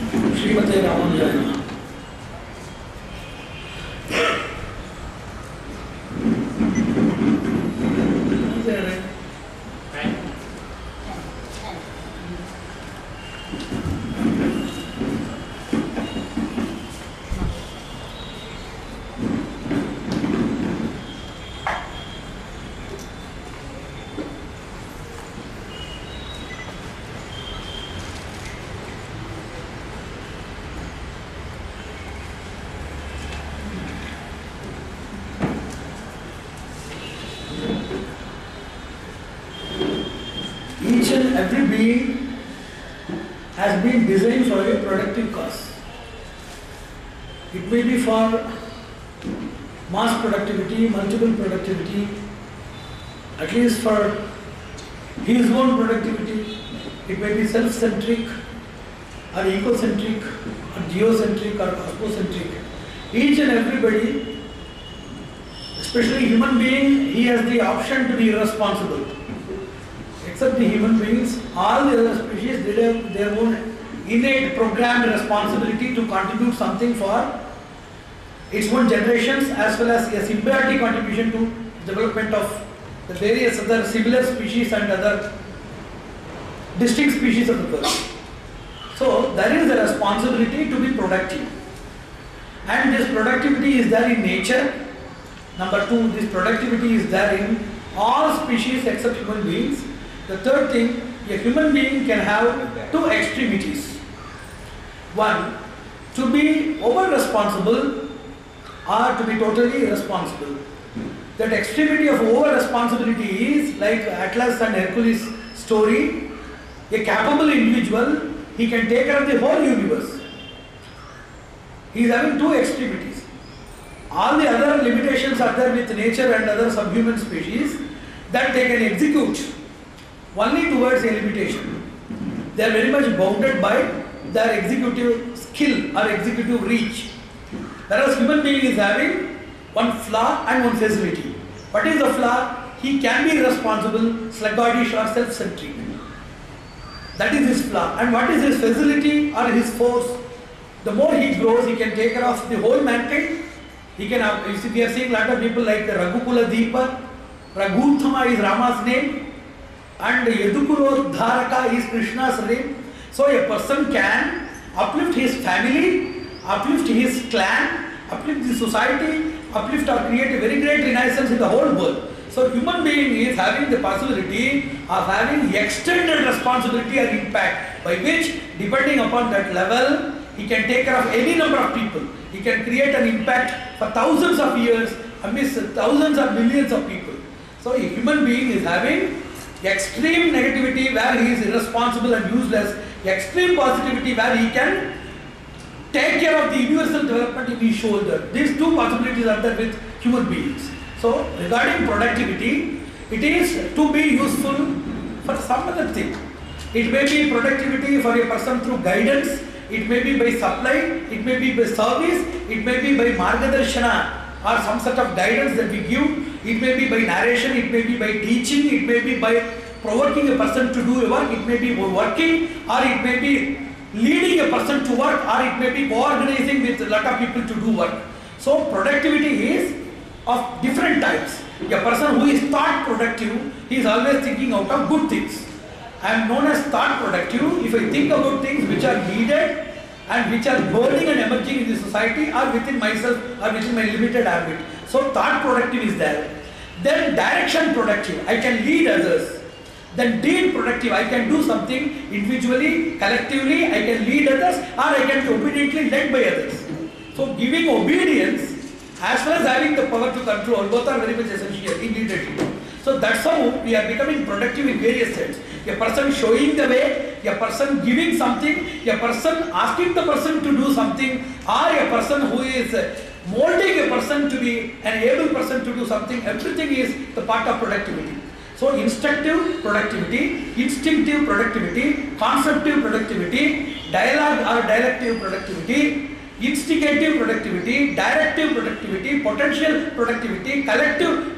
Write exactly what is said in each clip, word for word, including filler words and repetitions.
श्रीमते रामानुजाय नमः। Every being has been designed for a productive cause. It may be for mass productivity, multiple productivity, at least for his own productivity. It may be self-centric or ecocentric or geocentric or cosmocentric. Each and everybody, especially human being, he has the option to be irresponsible. Except the human beings, all the other species, they have their own innate programmed responsibility to contribute something for its own generations, as well as a symbiotic contribution to development of the various other similar species and other distinct species of the world. So there is a responsibility to be productive, and this productivity is there in nature. Number two, this productivity is there in all species except human beings. The third thing, a human being can have two extremities. One, to be over-responsible or to be totally irresponsible. That extremity of over-responsibility is like Atlas and Hercules story. A capable individual, he can take care of the whole universe. He is having two extremities. All the other limitations are there with nature and other subhuman species that they can execute only towards a limitation. They are very much bounded by their executive skill or executive reach. Whereas human being is having one flaw and one facility. What is the flaw? He can be irresponsible, sluggish or self-centric. That is his flaw. And what is his facility or his force? The more he grows, he can take care of the whole mankind. He can have, you see, we are seeing a lot of people like Raghukula Deepa. Raghuttama is Rama's name. And Yadukurodharaka is Krishna's name. So a person can uplift his family, uplift his clan, uplift the society, uplift or create a very great renaissance in the whole world. So human being is having the possibility of having extended responsibility or impact, by which, depending upon that level, he can take care of any number of people. He can create an impact for thousands of years amidst thousands of millions of people. So a human being is having extreme negativity where he is irresponsible and useless, extreme positivity where he can take care of the universal development in his shoulder. These two possibilities are there with human beings. So regarding productivity, it is to be useful for some other thing. It may be productivity for a person through guidance, it may be by supply, it may be by service, it may be by margadarshana or some sort of guidance that we give. It may be by narration, it may be by teaching, it may be by provoking a person to do a work, it may be working, or it may be leading a person to work, or it may be co-organizing with a lot of people to do work. So productivity is of different types. A person who is thought productive, he is always thinking out of good things. I am known as thought productive if I think about things which are needed and which are burning and emerging in the society or within myself or within my limited ambit. So thought productive is there. Then direction productive, I can lead others. Then deed productive, I can do something individually, collectively, I can lead others, or I can be obediently led by others. So giving obedience as well as having the power to control, both are very much essential in leadership. So that's how we are becoming productive in various sense. A person showing the way, a person giving something, a person asking the person to do something, or a person who is molding a person to be an able person to do something. Everything is the part of productivity. So instructive productivity, instinctive productivity, conceptive productivity, dialogue or dialective productivity, instigative productivity, directive productivity, potential productivity, collective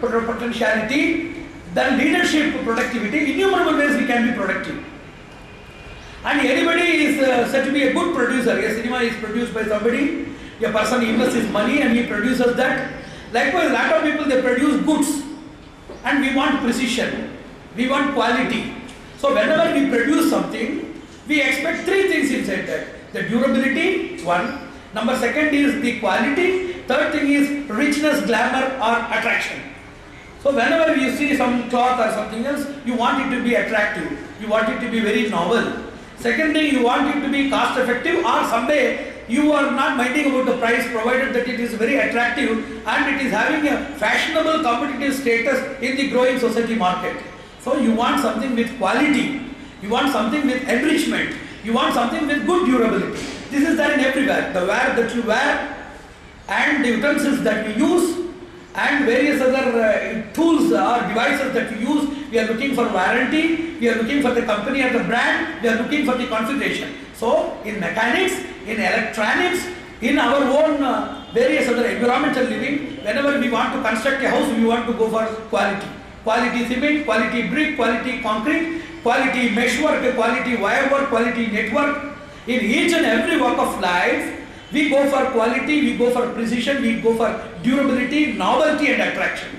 potentiality, then leadership productivity. Innumerable ways we can be productive. And anybody is uh, said to be a good producer. A cinema is produced by somebody, a person invests his money and he produces that. Likewise, a lot of people, they produce goods and we want precision, we want quality. So whenever we produce something, we expect three things inside that. The durability, one. Number second is the quality. Third thing is richness, glamour or attraction. So whenever you see some cloth or something else, you want it to be attractive. You want it to be very novel. Second thing, you want it to be cost effective, or someday you are not minding about the price, provided that it is very attractive and it is having a fashionable competitive status in the growing society market. So you want something with quality. You want something with enrichment. You want something with good durability. This is there in everywhere. The wear that you wear and the utensils that we use and various other uh, tools or devices that we use, we are looking for warranty, we are looking for the company or the brand, we are looking for the configuration. So in mechanics, in electronics, in our own uh, various other environmental living, whenever we want to construct a house, we want to go for quality. Quality cement, quality brick, quality concrete, quality meshwork, quality wire work, quality network. In each and every walk of life, we go for quality, we go for precision, we go for durability, novelty and attraction.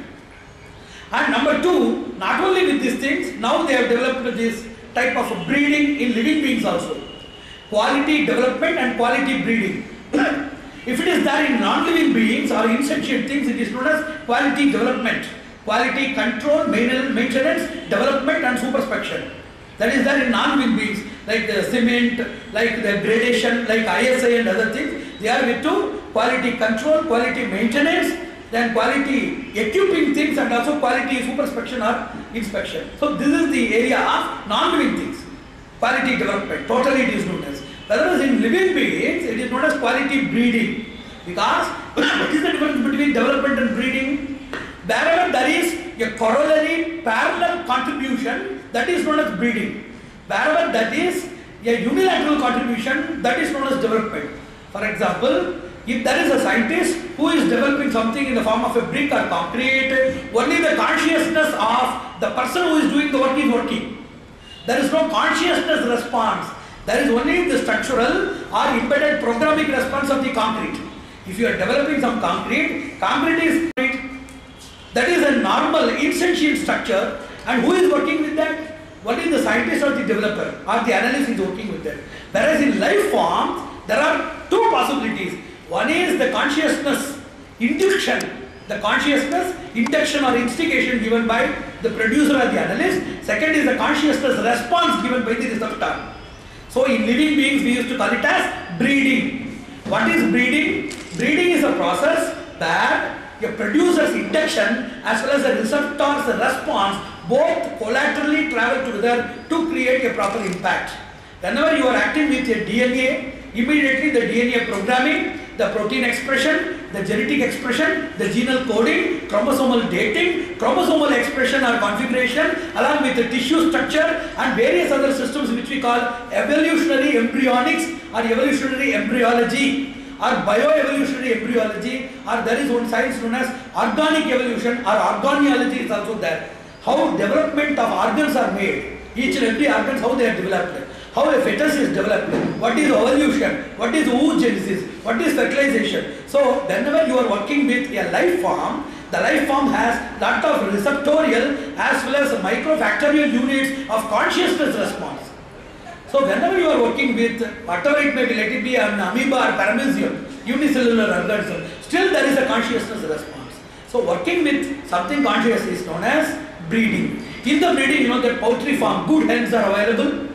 And number two, not only with these things, now they have developed this type of breeding in living beings also. Quality development and quality breeding. If it is there in non-living beings or insentient things, it is known as quality development. Quality control, maintenance, development and superspection. That is there in non-living beings, like the cement, like the gradation, like I S I and other things. They are with two, quality control, quality maintenance, then quality equipping things and also quality superspection or inspection. So this is the area of non-living things. Quality development, totally it is known as. Whereas in living beings, it is known as quality breeding. Because what is the difference between development and breeding? Wherever there is a corollary parallel contribution, that is known as breeding. Wherever that is a unilateral contribution, that is known as development. For example, if there is a scientist who is developing something in the form of a brick or concrete, only the consciousness of the person who is doing the work is working. There is no consciousness response. There is only the structural or embedded programming response of the concrete. If you are developing some concrete, concrete is that is a normal insentient structure, and who is working with that? What is the scientist or the developer or the analyst is working with that? Whereas in life forms, there are two possibilities. One is the consciousness induction, the consciousness induction or instigation given by the producer or the analyst. Second is the consciousness response given by the receptor. So in living beings, we used to call it as breeding. What is breeding? Breeding is a process where a producer's induction as well as the receptor's response both collaterally travel together to create a proper impact. Whenever you are acting with a D N A, immediately the D N A programming, the protein expression, the genetic expression, the genal coding, chromosomal dating, chromosomal expression or configuration, along with the tissue structure and various other systems which we call evolutionary embryonics or evolutionary embryology or bioevolutionary embryology, or there is one science known as organic evolution or organolepty is also there. How development of organs are made, each and every organs, how they are developed, how a fetus is developed, what is evolution, what is oogenesis, what is fertilization. So whenever you are working with a life form, the life form has lot of receptorial as well as microfactorial units of consciousness response. So whenever you are working with whatever it may be, let it be an amoeba or paramecium, unicellular organism, still there is a consciousness response. So working with something conscious is known as breeding. In the breeding, you know that poultry farm, good hens are available.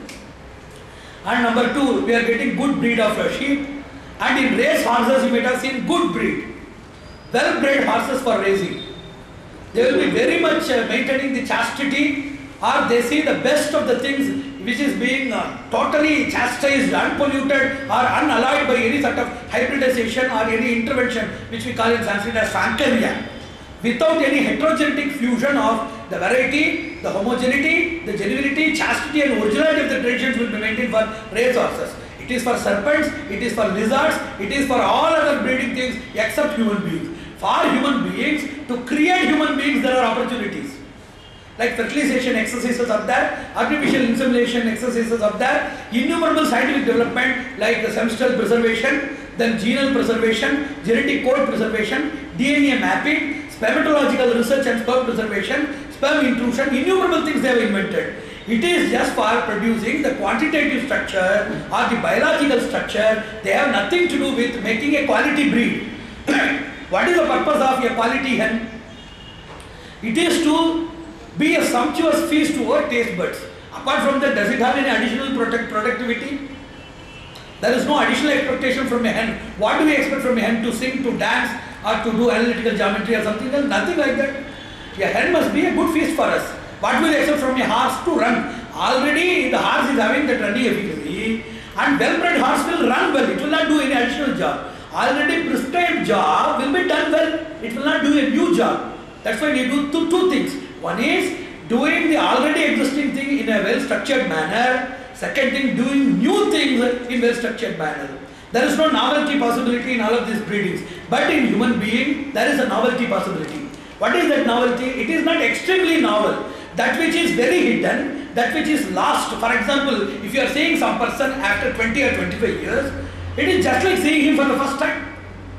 And number two, we are getting good breed of sheep. And in race horses, you might have seen good breed. Well-bred horses for racing. They will be very much uh, maintaining the chastity, or they see the best of the things which is being uh, totally chastised, unpolluted or unalloyed by any sort of hybridization or any intervention which we call in Sanskrit as Sankarya. Without any heterogenetic fusion of the variety, the homogeneity, the genuinity, chastity and originality of the traditions will be maintained for race horses. It is for serpents, it is for lizards, it is for all other breeding things except human beings. For human beings, to create human beings there are opportunities. like fertilization exercises are there, artificial insemination exercises are there, innumerable scientific development like the stem cell preservation, then genome preservation, genetic code preservation, D N A mapping, spermatological research and sperm preservation, sperm intrusion, innumerable things they have invented. It is just for producing the quantitative structure or the biological structure. They have nothing to do with making a quality breed. What is the purpose of a quality hen? It is to be a sumptuous feast to our taste buds. Apart from that, does it have any additional product productivity? There is no additional expectation from a hen. What do we expect from a hen? To sing, to dance, or to do analytical geometry or something else? Nothing like that. A hen must be a good feast for us. What will we expect from a horse? To run. Already the horse is having that running efficacy, and well-bred horse will run well. It will not do any additional job. Already prescribed job will be done well. It will not do a new job. That's why we do two, two things. One is doing the already existing thing in a well-structured manner. Second thing, doing new things in well-structured manner. There is no novelty possibility in all of these breedings. But in human being, there is a novelty possibility. What is that novelty? It is not extremely novel. That which is very hidden, that which is lost. For example, if you are seeing some person after twenty or twenty-five years, it is just like seeing him for the first time.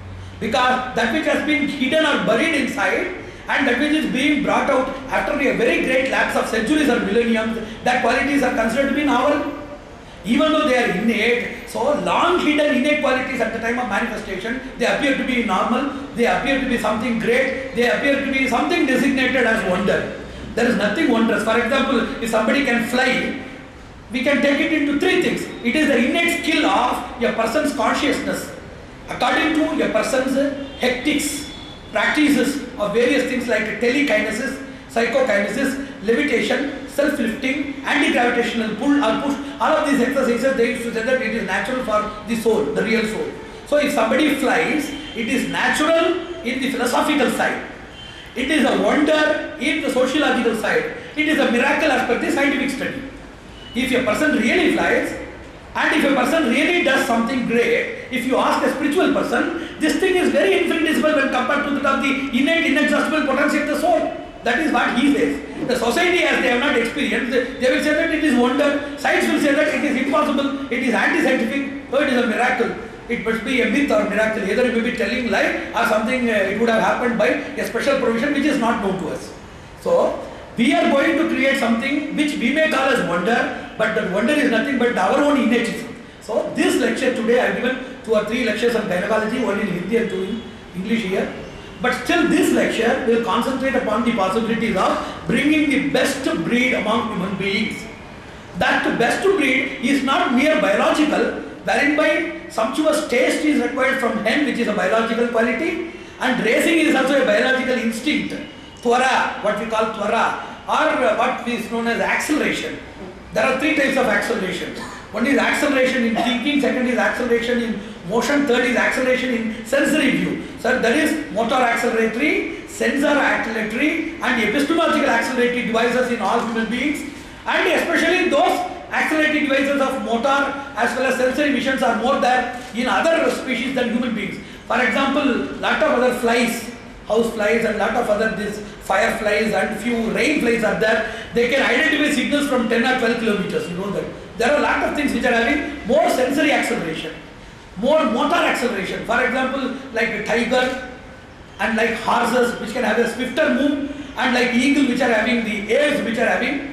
Because that which has been hidden or buried inside, and that which is being brought out after a very great lapse of centuries or millenniums, that qualities are considered to be novel. Even though they are innate, so long hidden innate qualities at the time of manifestation, they appear to be normal, they appear to be something great, they appear to be something designated as wonder. There is nothing wondrous. For example, if somebody can fly, we can take it into three things. It is the innate skill of a person's consciousness. According to a person's hectics, practices of various things like telekinesis, psychokinesis, levitation, self-lifting, anti-gravitational pull or push, all of these exercises, they used to say that it is natural for the soul, the real soul. So if somebody flies, it is natural in the philosophical side. It is a wonder in the sociological side. It is a miracle as per the scientific study. If a person really flies, and if a person really does something great, if you ask a spiritual person, this thing is very infinitesimal when compared to that of the innate, inexhaustible potency of the soul. That is what he says. The society, as they have not experienced, they will say that it is wonder. Science will say that it is impossible, it is anti-scientific, so it is a miracle. It must be a myth or miracle. Either it may be telling lie or something, uh, it would have happened by a special provision which is not known to us. So, we are going to create something which we may call as wonder, but that wonder is nothing but our own innatism. So, this lecture today, I have given two or three lectures on gynecology, one in Hindi and two in English here. But still this lecture will concentrate upon the possibilities of bringing the best breed among human beings. That best breed is not mere biological, wherein by sumptuous taste is required from hen, which is a biological quality, and racing is also a biological instinct. Twara, what we call twara, or what is known as acceleration. There are three types of acceleration. One is acceleration in thinking, second is acceleration in motion, third is acceleration in sensory view. So there is motor acceleratory, sensor acceleratory, and epistemological acceleratory devices in all human beings, and especially those accelerating devices of motor as well as sensory visions are more there in other species than human beings. For example, lot of other flies, house flies and lot of other these fireflies and few rain flies are there. They can identify signals from ten or twelve kilometers, you know that. There are a lot of things which are having more sensory acceleration, more motor acceleration. For example, like a tiger and like horses which can have a swifter move, and like eagle which are having the airs which are having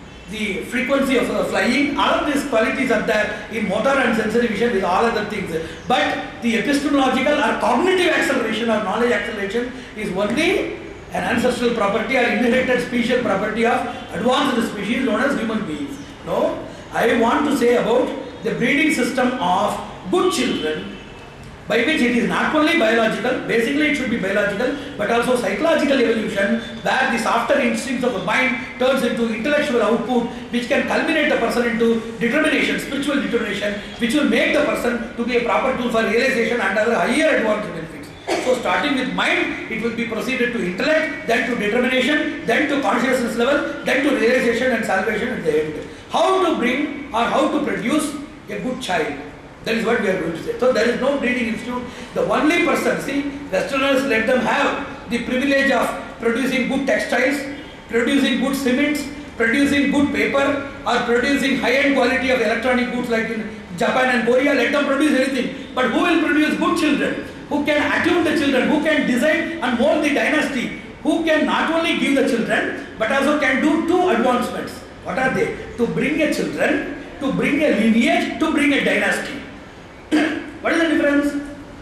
the frequency of uh, flying. All of these qualities are there in motor and sensory vision with all other things. But the epistemological or cognitive acceleration or knowledge acceleration is only an ancestral property or inherited special property of advanced species known as human beings. No, I want to say about the breeding system of good children, by which it is not only biological, basically it should be biological, but also psychological evolution, where the softer instincts of the mind turns into intellectual output, which can culminate the person into determination, spiritual determination, which will make the person to be a proper tool for realization and other higher advanced benefits. So starting with mind, it will be proceeded to intellect, then to determination, then to consciousness level, then to realization and salvation at the end. How to bring or how to produce a good child? That is what we are going to say. So there is no breeding institute. The only person, see, Westerners let them have the privilege of producing good textiles, producing good cements, producing good paper, or producing high-end quality of electronic goods like in Japan and Korea. Let them produce anything. But who will produce good children? Who can attune the children? Who can design and mold the dynasty? Who can not only give the children, but also can do two advancements. What are they? To bring a children, to bring a lineage, to bring a dynasty. What is the difference?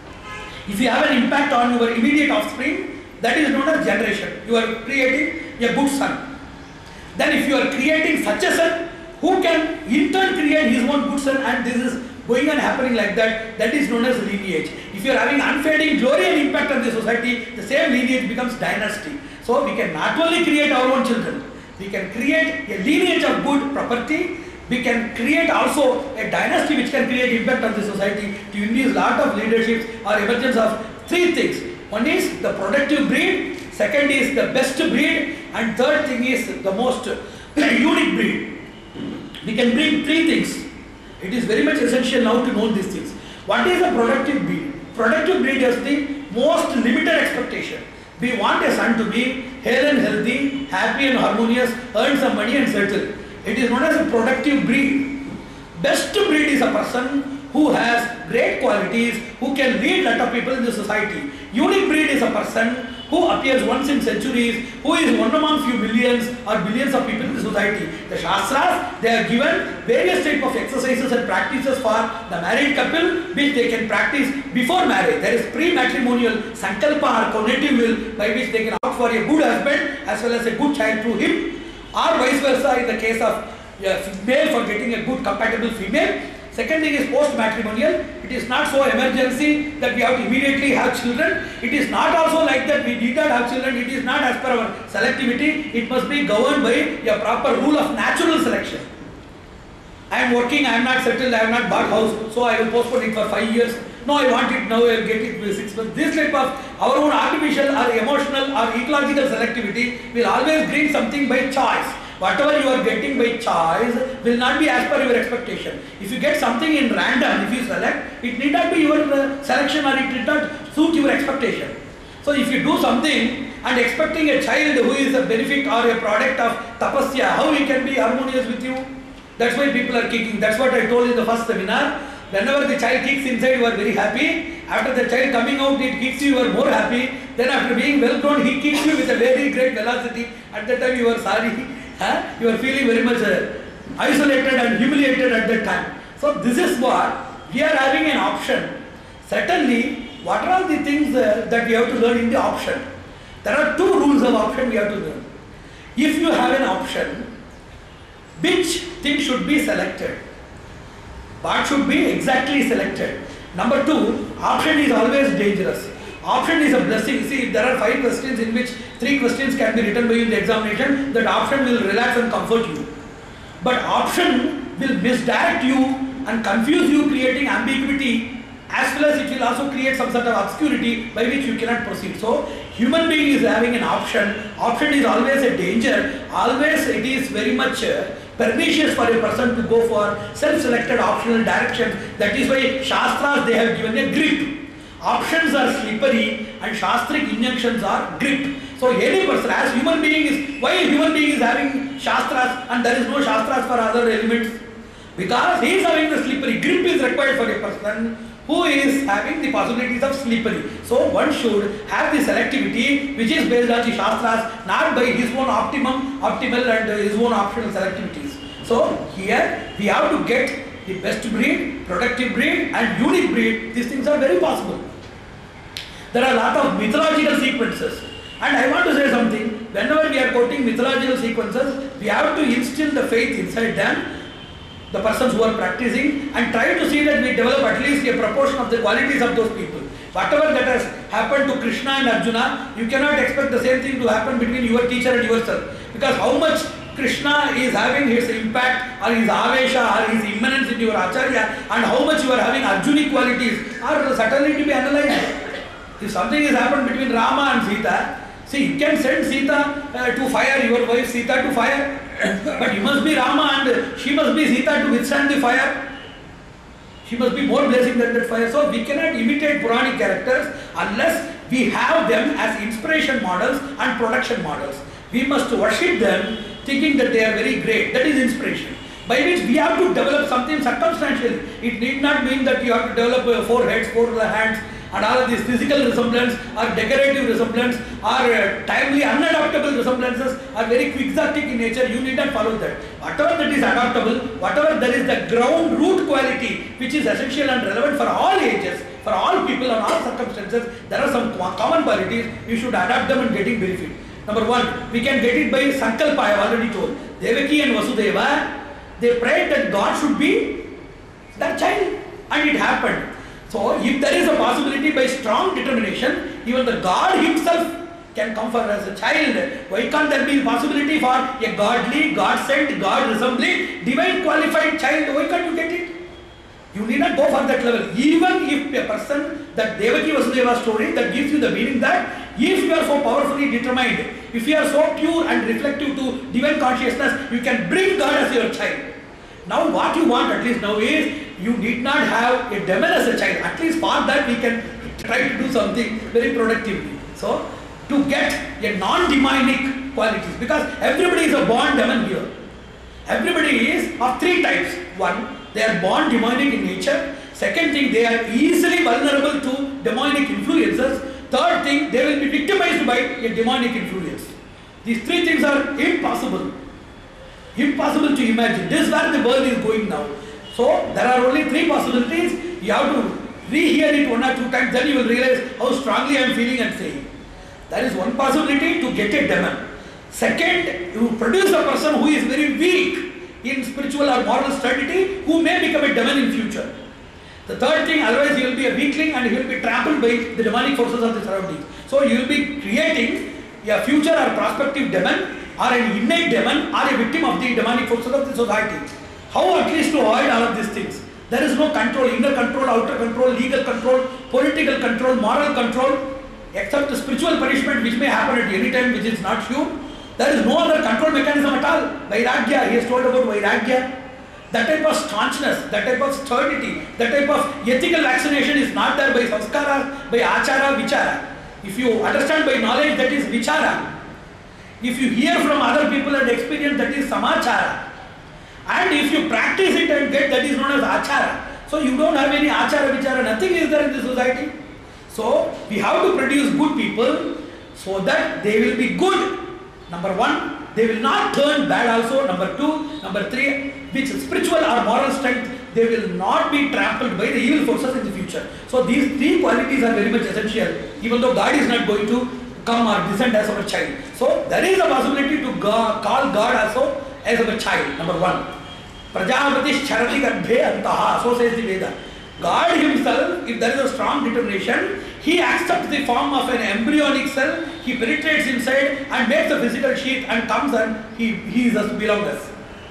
If you have an impact on your immediate offspring, that is known as generation. You are creating a good son. Then if you are creating such a son, who can in turn create his own good son, and this is going on happening like that, that is known as lineage. If you are having unfading glory and impact on the society, the same lineage becomes dynasty. So we can not only create our own children, we can create a lineage of good property, we can create also a dynasty which can create impact on the society to induce lot of leaderships or emergence of three things. One is the productive breed, second is the best breed, and third thing is the most unique breed. We can bring three things. It is very much essential now to know these things. What is a productive breed? Productive breed is the most limited expectation. We want a son to be hale and healthy, happy and harmonious, earn some money and settle. It is known as a productive breed. Best breed is a person who has great qualities, who can lead a lot of people in the society. Unique breed is a person who appears once in centuries, who is one among few millions or billions of people in the society. The Shastras, they are given various types of exercises and practices for the married couple which they can practice before marriage. There is pre-matrimonial sankalpa or cognitive will by which they can opt for a good husband as well as a good child through him, or vice versa in the case of a male for getting a good compatible female. Second thing is post-matrimonial. It is not so emergency that we have to immediately have children. It is not also like that we need not have children. It is not as per our selectivity. It must be governed by a proper rule of natural selection. I am working, I am not settled, I have not bought house, so I will postpone it for five years. No, I want it now, I will get it with six months. This type of our own artificial or emotional or ecological selectivity will always bring something by choice. Whatever you are getting by choice will not be as per your expectation. If you get something in random, if you select, it need not be your uh, selection or it did not suit your expectation. So if you do something and expecting a child who is a benefit or a product of tapasya, how he can be harmonious with you? That's why people are kicking. That's what I told in the first seminar. Whenever the child kicks inside, you are very happy. After the child coming out, it kicks you, you are more happy. Then after being well grown, he kicks you with a very great velocity. At that time you are sorry. Huh? You are feeling very much uh, isolated and humiliated at that time. So this is what we are having an option. Certainly, what are the things uh, that we have to learn in the option? There are two rules of option we have to learn. If you have an option, which thing should be selected? What should be exactly selected? Number two, option is always dangerous. Option is a blessing. See, there are five questions in which three questions can be written by you in the examination. That option will relax and comfort you. But option will misdirect you and confuse you, creating ambiguity, as well as it will also create some sort of obscurity by which you cannot proceed. So, human being is having an option. Option is always a danger. Always it is very much uh, pernicious for a person to go for self-selected optional directions. That is why Shastras, they have given a grip. Options are slippery and Shastric injunctions are grip. So any person, as human being is, why a human being is having Shastras and there is no Shastras for other elements? Because he is having the slippery. Grip is required for a person who is having the possibilities of slippery. So one should have the selectivity which is based on the Shastras, not by his own optimum, optimal and his own optional selectivities. So here we have to get the best breed, productive breed and unique breed. These things are very possible. There are a lot of mythological sequences. And I want to say something. Whenever we are quoting mythological sequences, we have to instill the faith inside them, the persons who are practicing, and try to see that we develop at least a proportion of the qualities of those people. Whatever that has happened to Krishna and Arjuna, you cannot expect the same thing to happen between your teacher and yourself. Because how much Krishna is having his impact or his avesha or his immanence in your acharya and how much you are having Arjunic qualities are certainly to be analyzed. If something has happened between Rama and Sita, see, you can send Sita uh, to fire, your wife Sita to fire, but you must be Rama and she must be Sita to withstand the fire. She must be more blessing than that fire. So we cannot imitate Puranic characters unless we have them as inspiration models and production models. We must worship them thinking that they are very great. That is inspiration. By which we have to develop something circumstantial. It need not mean that you have to develop uh, four heads, four hands, and all of these physical resemblance or decorative resemblance or uh, timely unadaptable resemblances are very quixotic in nature. You need not follow that. Whatever that is adaptable, whatever there is the ground root quality which is essential and relevant for all ages, for all people and all circumstances, there are some common qualities. You should adapt them and getting benefit. Number one, we can get it by Sankalpa. I have already told. Devaki and Vasudeva, they prayed that God should be their child, and it happened. So, if there is a possibility by strong determination, even the God himself can come for as a child. Why can't there be possibility for a godly, God-sent, God-resembling, divine qualified child? Why can't you get it? You need not go for that level. Even if a person, that Devaki Vasudeva story, that gives you the meaning that if you are so powerfully determined, if you are so pure and reflective to divine consciousness, you can bring God as your child. Now what you want at least now is, you need not have a demon as a child. At least for that we can try to do something very productively. So, to get a non-demonic qualities, because everybody is a born demon here. Everybody is of three types. One, they are born demonic in nature. Second thing, they are easily vulnerable to demonic influences. Third thing, they will be victimized by a demonic influence. These three things are impossible. Impossible to imagine. This is where the world is going now. So, there are only three possibilities. You have to rehear it one or two times, then you will realize how strongly I am feeling and saying. That is one possibility, to get a demon. Second, you produce a person who is very weak in spiritual or moral stability, who may become a demon in future. The third thing, otherwise he will be a weakling and he will be trampled by the demonic forces of the surroundings. So you will be creating a future or prospective demon, or an innate demon, or a victim of the demonic forces of the society. How at least to avoid all of these things? There is no control, inner control, outer control, legal control, political control, moral control, except the spiritual punishment which may happen at any time, which is not sure. There is no other control mechanism at all. Vairagya, he has told about Vairagya. That type of staunchness, that type of sturdity, that type of ethical vaccination is not there by samskara, by achara, vichara. If you understand by knowledge, that is vichara. If you hear from other people and experience, that is samachara. And if you practice it and get, that is known as achara. So you don't have any achara, vichara, nothing is there in the society. So we have to produce good people so that they will be good. Number one, they will not turn bad also. Number two, number three, which spiritual or moral strength, they will not be trampled by the evil forces in the future. So these three qualities are very much essential, even though God is not going to come or descend as our child. So there is a possibility to go, call God also as our child. Number one, Prajapati Charati Garbhe Antaha, so says the Veda. God himself, if there is a strong determination, he accepts the form of an embryonic cell, he penetrates inside and makes a physical sheath and comes and he, he is us, belongs us.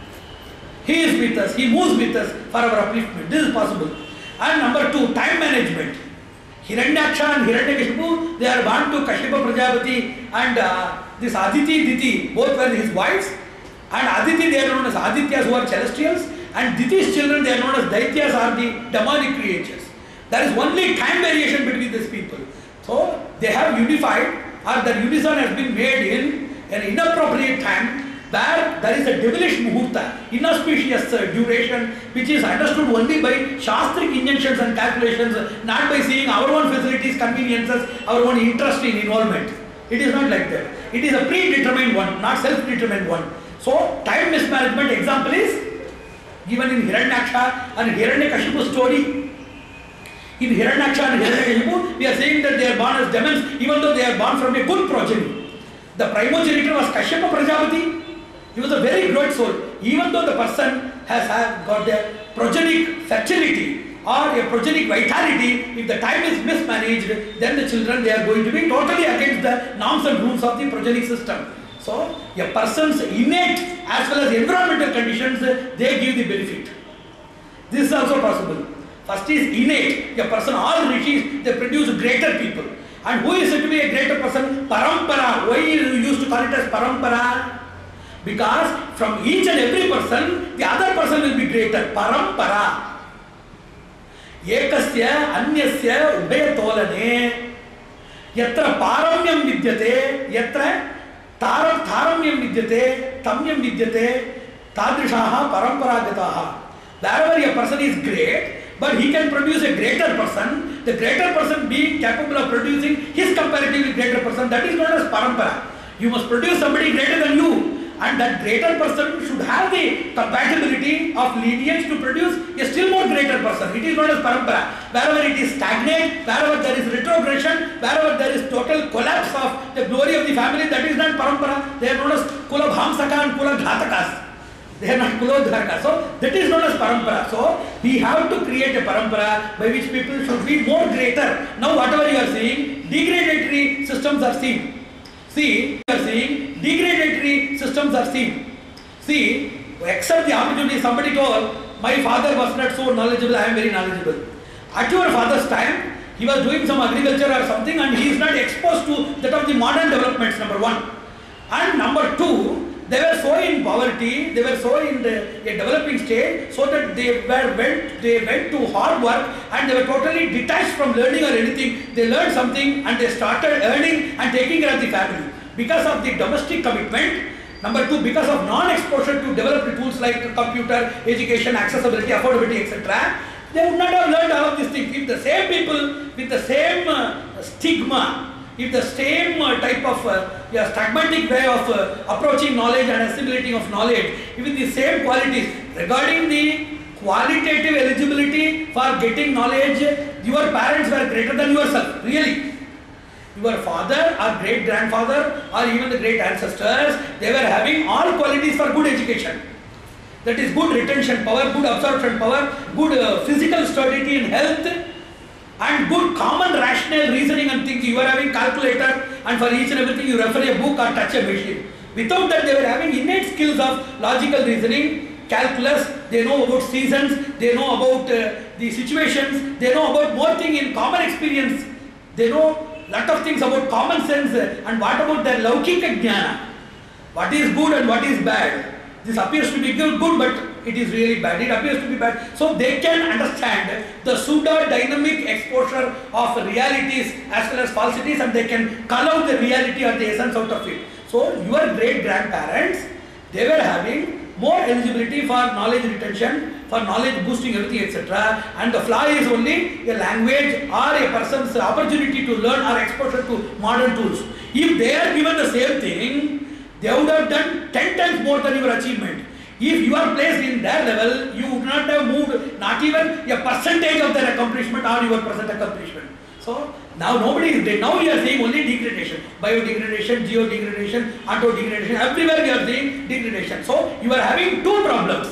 He is with us, he moves with us for our upliftment. This is possible. And number two, time management. Hiranyaksha and Hiranyakashipu, they are born to Kashyapa Prajapati and uh, this Aditi, Diti, both were his wives. And Aditi, they are known as Adityas, who are celestials. And Diti's children, they are known as Daityas, are the demonic creatures. There is only time variation between these people. So they have unified, or their unison has been made in an inappropriate time, where there is a devilish muhurta, inauspicious uh, duration, which is understood only by shastric injunctions and calculations, not by seeing our own facilities, conveniences, our own interest in involvement. It is not like that. It is a predetermined one, not self-determined one. So time mismanagement example is given in Hiranyaksha and Hiranyakashipu story. In Hiranyaksha and Hiranyakashipu, we are saying that they are born as demons, even though they are born from a good progeny. The primogenitor was Kashyapa Prajapati. He was a very great soul. Even though the person has have got a progenic fertility or a progenic vitality, if the time is mismanaged, then the children, they are going to be totally against the norms and rules of the progenic system. So, a person's innate as well as environmental conditions, they give the benefit. This is also possible. First is innate. A person, all rishis, they produce greater people. And who is said to be a greater person? Parampara. Why you used to call it as parampara? Because from each and every person, the other person will be greater. Parampara. Ekasya anyasya ubhayatolane yatra paramyam vidyate yatra तारं तारम्यं विद्यते तम्यं विद्यते तादृशाः परम्परागताः. Wherever a person is great, but he can produce a greater person, the greater person being capable of producing his comparatively greater person, that is known as parampara. You must produce somebody greater than you, and that greater person should have the compatibility of lineage to produce a still more greater person. It is known as parampara. Wherever it is stagnant, wherever there is retrogression, wherever there is total collapse of the glory of the family, that is not parampara. They are known as kula bhamsaka and kula ghatakas. They are not kulodharka. So that is known as parampara. So we have to create a parampara by which people should be more greater. Now whatever you are seeing, degradatory systems are seen. See, you are seeing degradatory systems are seen. See, accept the opportunity. Somebody told, my father was not so knowledgeable, I am very knowledgeable. At your father's time, he was doing some agriculture or something and he is not exposed to that of the modern developments, number one. And number two, they were so in poverty, they were so in the, a developing stage, so that they were went, they went to hard work and they were totally detached from learning or anything. They learned something and they started earning and taking care of the family. Because of the domestic commitment, number two, because of non-exposure to developed tools like computer, education, accessibility, affordability, et cetera, they would not have learned all of these things. If the same people with the same uh, stigma, if the same uh, type of uh, yeah, pragmatic way of uh, approaching knowledge and assimilating of knowledge, even the same qualities regarding the qualitative eligibility for getting knowledge, your parents were greater than yourself, really. Your father or great grandfather or even the great ancestors, they were having all qualities for good education. That is good retention power, good absorption power, good uh, physical stability and health, and good common rational reasoning and thinking. You are having calculator and for each and everything you refer a book or touch a machine. Without that they were having innate skills of logical reasoning, calculus, they know about seasons, they know about uh, the situations, they know about more things in common experience, they know lot of things about common sense. And what about their laukika jnana? What is good and what is bad? This appears to be good, good but it is really bad. It appears to be bad. So they can understand the pseudo-dynamic exposure of realities as well as falsities, and they can call out the reality or the essence out of it. So your great-grandparents, they were having more eligibility for knowledge retention, for knowledge boosting, everything, et cetera. And the flaw is only a language or a person's opportunity to learn or exposure to modern tools. If they are given the same thing, they would have done ten times more than your achievement. If you are placed in their level, you would not have moved not even a percentage of their accomplishment or your present accomplishment. So now nobody is dead. Now we are seeing only degradation, biodegradation, geodegradation, auto-degradation. Everywhere we are seeing degradation. So you are having two problems.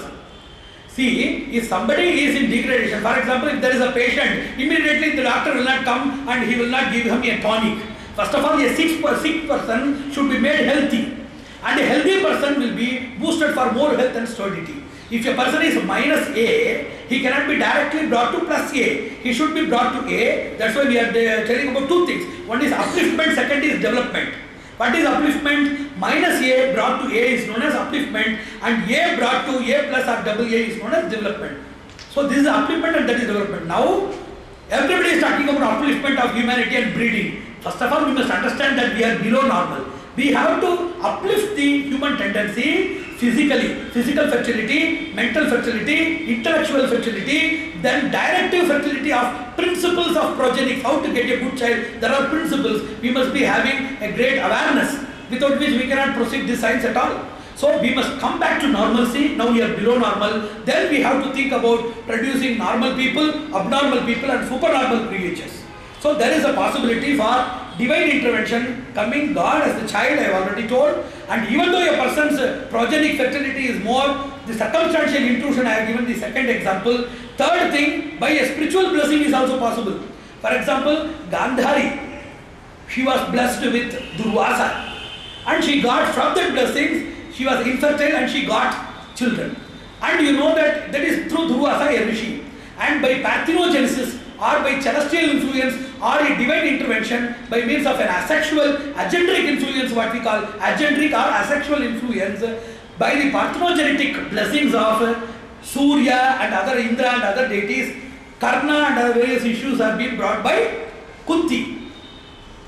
See, if somebody is in degradation, for example, if there is a patient, immediately the doctor will not come and he will not give him a tonic. First of all, a sick, sick person should be made healthy. And a healthy person will be boosted for more health and stability. If a person is minus A, he cannot be directly brought to plus A. He should be brought to A. That's why we are telling about two things. One is upliftment, second is development. What is upliftment? Minus A brought to A is known as upliftment, and A brought to A plus or double A is known as development. So this is upliftment and that is development. Now, everybody is talking about upliftment of humanity and breeding. First of all, we must understand that we are below normal. We have to uplift the human tendency physically, physical fertility, mental fertility, intellectual fertility, then directive fertility of principles of progenics, how to get a good child. There are principles. We must be having a great awareness without which we cannot proceed this science at all. So we must come back to normalcy. Now we are below normal. Then we have to think about producing normal people, abnormal people and supernormal creatures. So there is a possibility for divine intervention coming. God as the child, I have already told. And even though a person's progenic fertility is more, the circumstantial intrusion, I have given the second example. Third thing, by a spiritual blessing is also possible. For example, Gandhari, she was blessed with Durvasa. And she got, from that blessings, she was infertile and she got children. And you know that that is through Durvasa, a rishi. And by parthenogenesis, or by celestial influence or a divine intervention by means of an asexual, agendric influence, what we call agendric or asexual influence, by the parthenogenetic blessings of Surya and other Indra and other deities, Karna and other various issues have been brought by Kunti.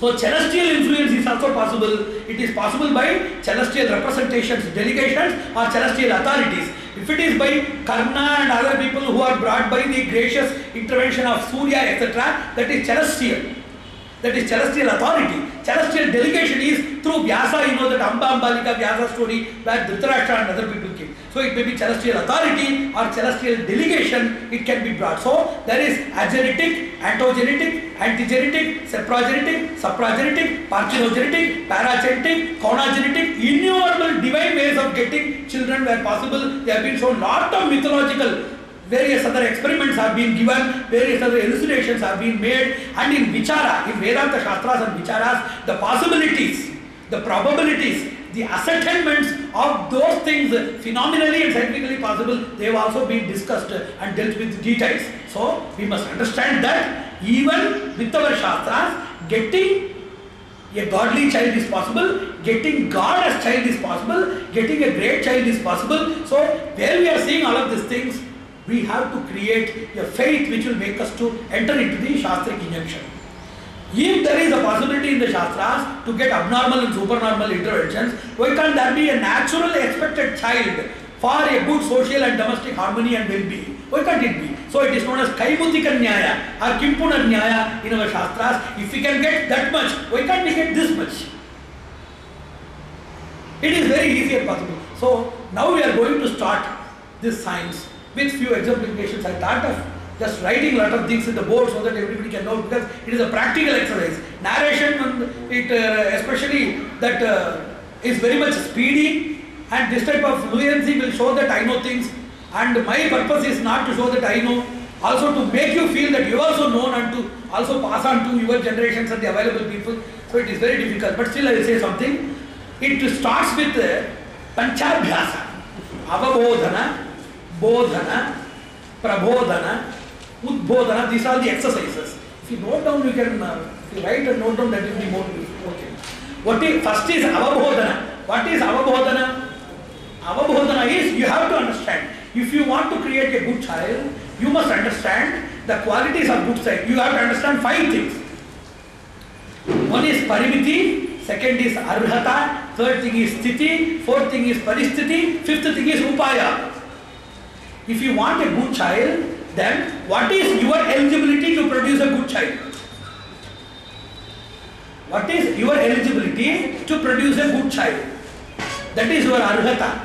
So celestial influence is also possible. It is possible by celestial representations, delegations or celestial authorities. If it is by Karna and other people who are brought by the gracious intervention of Surya, et cetera, that is celestial. That is celestial authority. Celestial delegation is through Vyasa. You know that Amba Ambalika Vyasa story where Dhritarashtra and other people came. So it may be celestial authority or celestial delegation, it can be brought. So there is agenetic, antogenetic, antigenetic, seprogenetic, supragenetic, parthenogenetic, paragenetic, chronogenetic, innumerable divine ways of getting children where possible. They have been shown lot of mythological, various other experiments have been given, various other elucidations have been made, and in Vichara, in Vedanta Shastras and Vicharas, the possibilities, the probabilities, the ascertainments of those things phenomenally and scientifically possible, they have also been discussed and dealt with details. So we must understand that even with our Shastras, getting a godly child is possible, getting God as child is possible, getting a great child is possible. So where we are seeing all of these things, we have to create a faith which will make us to enter into the Shastric injunction. If there is a possibility in the Shastras to get abnormal and supernormal interventions, why can't there be a naturally expected child for a good social and domestic harmony and well-being? Why can't it be? So it is known as Kaimutika Nyaya or Kimpuna Nyaya in our Shastras. If we can get that much, why can't we get this much? It is very easy and possible. So now we are going to start this science with few exemplifications. I thought of just writing a lot of things in the board so that everybody can know, because it is a practical exercise. Narration, and it uh, especially that uh, is very much speedy, and this type of fluency will show that I know things, and my purpose is not to show that I know, also to make you feel that you also know and to also pass on to your generations and the available people. So it is very difficult, but still I will say something. It starts with uh, Panchabhyasa, Avabodhana, Bodhana, Prabodhana, Udbodhana. These are the exercises. If you note down, you can uh, if you write and note down, that will be more okay. What is first is Avabodhana. What is Avabodhana? Avabodhana is you have to understand. If you want to create a good child, you must understand the qualities of good child. You have to understand five things. One is Parimiti, second is Arhata, third thing is Sthiti, fourth thing is Paristhiti, fifth thing is Upaya. If you want a good child, then what is your eligibility to produce a good child? What is your eligibility to produce a good child? That is your Arhata.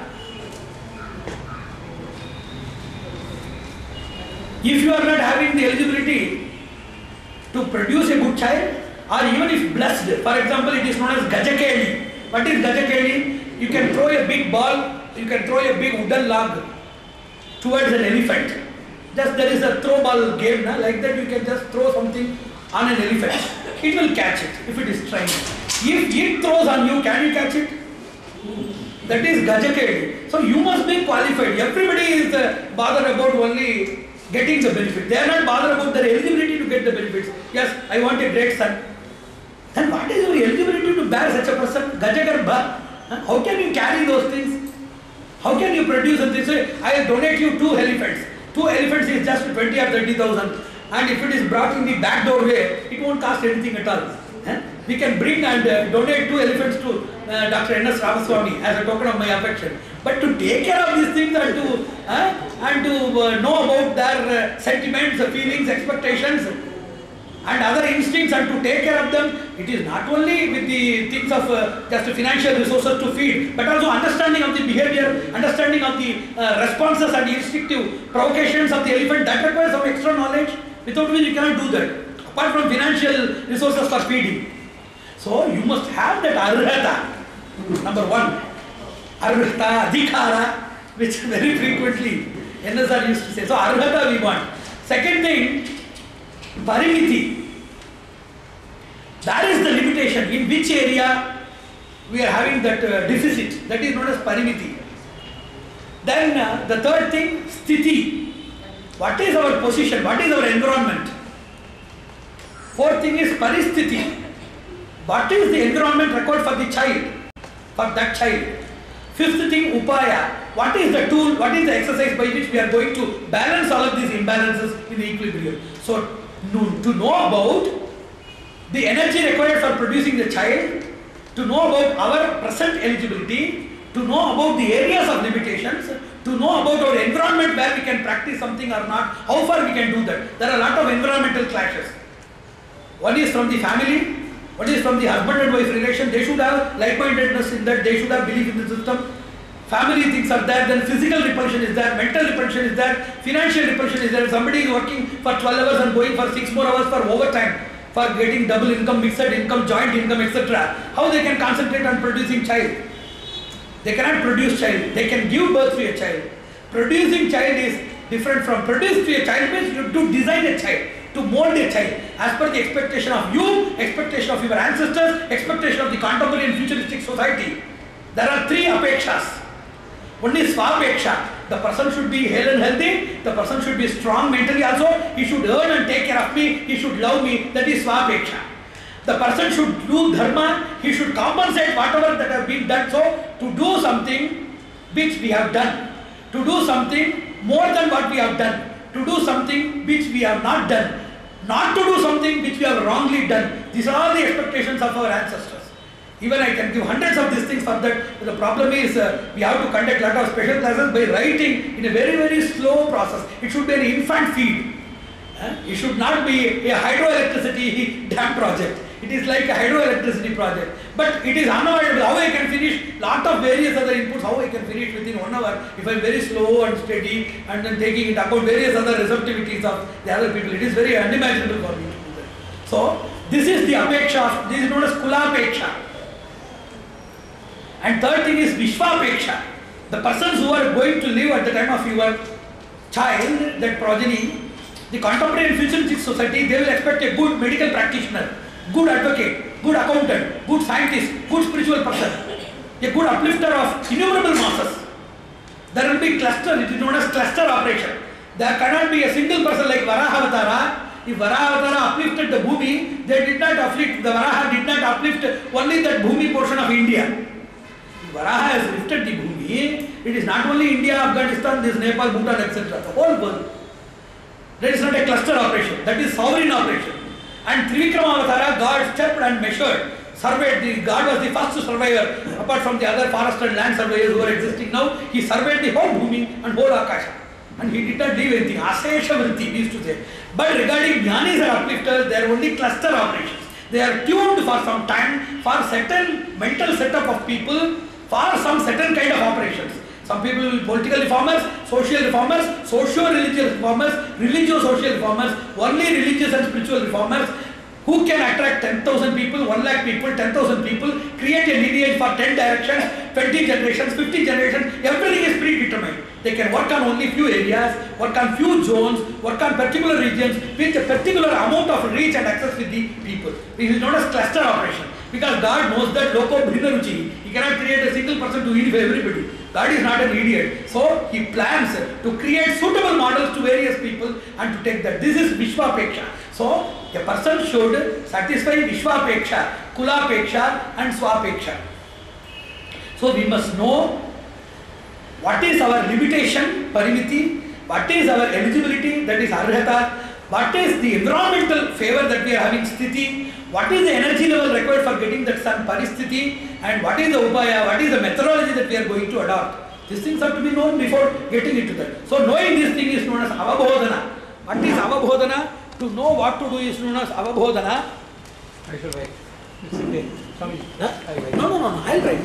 If you are not having the eligibility to produce a good child, or even if blessed, for example, it is known as Gajakeli. What is Gajakeli? You can throw a big ball, you can throw a big wooden log towards an elephant. Just there is a throw ball game, na? Like that you can just throw something on an elephant. It will catch it if it is trained. If it throws on you, can you catch it? That is Gajakeli. So you must be qualified. Everybody is uh, bothered about only getting the benefit. They are not bothered about their eligibility to get the benefits. Yes, I want a great son. Then what is your eligibility to bear such a person? Gajagarbha. How can you carry those things? How can you produce and this way? I will donate you two elephants. Two elephants is just twenty or thirty thousand. And if it is brought in the back doorway, it won't cost anything at all. We can bring and uh, donate two elephants to uh, Doctor N S Ramaswamy as a token of my affection. But to take care of these things and to, uh, and to uh, know about their uh, sentiments, feelings, expectations and other instincts and to take care of them, it is not only with the things of uh, just financial resources to feed, but also understanding of the behavior, understanding of the uh, responses and instinctive provocations of the elephant. That requires some extra knowledge, without which you cannot do that, apart from financial resources for feeding. So you must have that arhata, number one. Arhata, adhikara, which very frequently N S R used to say. So arhata we want. Second thing, parimiti. That is the limitation. In which area we are having that uh, deficit. That is known as parimiti. Then uh, the third thing, sthiti. What is our position? What is our environment? Fourth thing is paristhiti. What is the environment required for the child? For that child. Fifth thing, upaya. What is the tool, what is the exercise by which we are going to balance all of these imbalances in the equilibrium? So, to know about the energy required for producing the child, to know about our present eligibility, to know about the areas of limitations, to know about our environment where we can practice something or not, how far we can do that. There are a lot of environmental clashes. One is from the family, one is from the husband and wife relation. They should have like-mindedness in that, they should have belief in the system. Family things are there, then physical repulsion is there, mental repulsion is there, financial repulsion is there. Somebody is working for twelve hours and going for six more hours for overtime, for getting double income, mixed income, joint income, et cetera. How they can concentrate on producing child? They cannot produce child. They can give birth to a child. Producing child is different from produce to a child means you to design a child, to mold a child as per the expectation of you, expectation of your ancestors, expectation of the contemporary and futuristic society. There are three apekshas. One is swapeksha. The person should be hale and healthy. The person should be strong mentally also. He should earn and take care of me. He should love me. That is swapeksha. The person should do dharma. He should compensate whatever that have been done. So, to do something which we have done. To do something more than what we have done. To do something which we have not done. Not to do something which we have wrongly done. These are all the expectations of our ancestors. Even I can give hundreds of these things for that. The problem is uh, we have to conduct a lot of special classes by writing in a very very slow process. It should be an infant feed. Uh, it should not be a hydroelectricity dam project. It is like a hydroelectricity project. But it is unavoidable. How I can finish lot of various other inputs, how I can finish within one hour if I am very slow and steady and then taking into account various other receptivities of the other people. It is very unimaginable for me to do that. So, this is the apeksha, this is known as kulapeksha. And third thing is Vishwapeksha. The persons who are going to live at the time of your child, that progeny, the contemporary and futuristic society, they will expect a good medical practitioner, good advocate, good accountant, good scientist, good spiritual person, a good uplifter of innumerable masses. There will be cluster, it is known as cluster operation. There cannot be a single person like Varahavatara. If Varahavatara uplifted the Bhumi, they did not uplift, the Varaha did not uplift only that Bhumi portion of India. Varaha has lifted the Bhumi. It is not only India, Afghanistan, this Nepal, Bhutan, et cetera. The whole world. That is not a cluster operation. That is sovereign operation. And Trivikramavatara, God stepped and measured, surveyed. The God was the first surveyor, apart from the other forest and land surveyors who are existing now. He surveyed the whole Bhumi and whole Akasha. And he did not leave anything. Asesha vritti, we used to say. But regarding Jnanis and uplifters, they are only cluster operations. They are tuned for some time for certain mental setup of people, for some certain kind of operations. Some people, political reformers, social reformers, socio-religious reformers, religio-social reformers, only religious and spiritual reformers, who can attract ten thousand people, one lakh people, ten thousand people, create a lineage for ten directions, twenty generations, fifty generations, everything is predetermined. They can work on only few areas, work on few zones, work on particular regions with a particular amount of reach and access with the people. This is known as cluster operation. Because God knows that loko bhinna ruchi. He cannot create a single person to eat for everybody. God is not an idiot. So he plans to create suitable models to various people and to take that. This is Vishwapeksha. So a person should satisfy Vishwapeksha, Kulapeksha and Swapeksha. So we must know what is our limitation, parimiti, what is our eligibility, that is arhata, what is the environmental favor that we are having, sthiti, what is the energy level required for getting that sun, paristhiti, and what is the upaya, what is the methodology that we are going to adopt. These things have to be known before getting into that. So knowing this thing is known as avabodhana. What is avabodhana? To know what to do is known as avabodhana. I should write. It's okay. Come. Huh? I'll write. No, no, no, no, I'll write.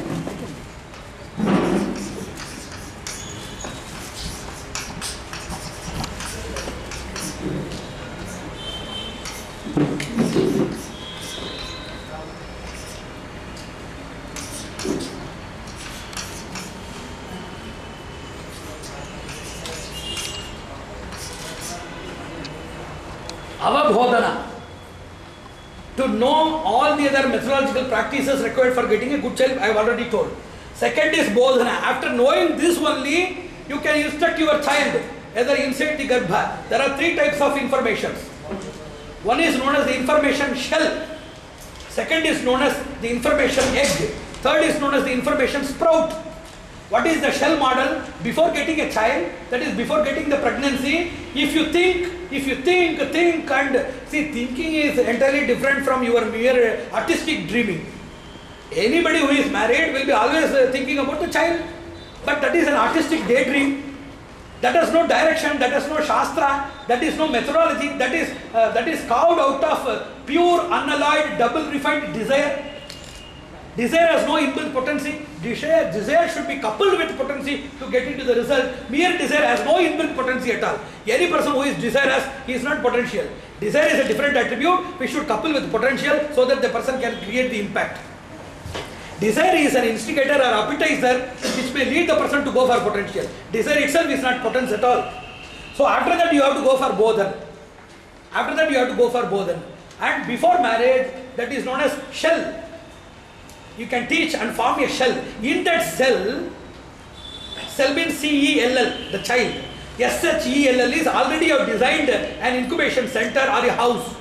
Avabodhana. To know all the other methodological practices required for getting a good child, I have already told. Second is bodhana. After knowing this only, you can instruct your child, either inside the garbha. There are three types of information. One is known as the information shell. Second is known as the information egg. Third is known as the information sprout. What is the shell model? Before getting a child, that is before getting the pregnancy, if you think, if you think, think and see, thinking is entirely different from your mere artistic dreaming. Anybody who is married will be always thinking about the child, but that is an artistic daydream. That has no direction, that has no shastra, that is no methodology, that is, uh, that is carved out of uh, pure, unalloyed, double refined desire. Desire has no inbuilt potency. Desire, desire should be coupled with potency to get into the result. Mere desire has no inbuilt potency at all. Any person who is desirous, he is not potential. Desire is a different attribute. We should couple with potential so that the person can create the impact. Desire is an instigator or appetizer which may lead the person to go for potential. Desire itself is not potence at all. So after that you have to go for bodhan. After that you have to go for bodhan. And before marriage, that is known as shell. You can teach and form a shell. In that cell, cell means C E L L, the child. S H E L L is already you have designed an incubation center or a house.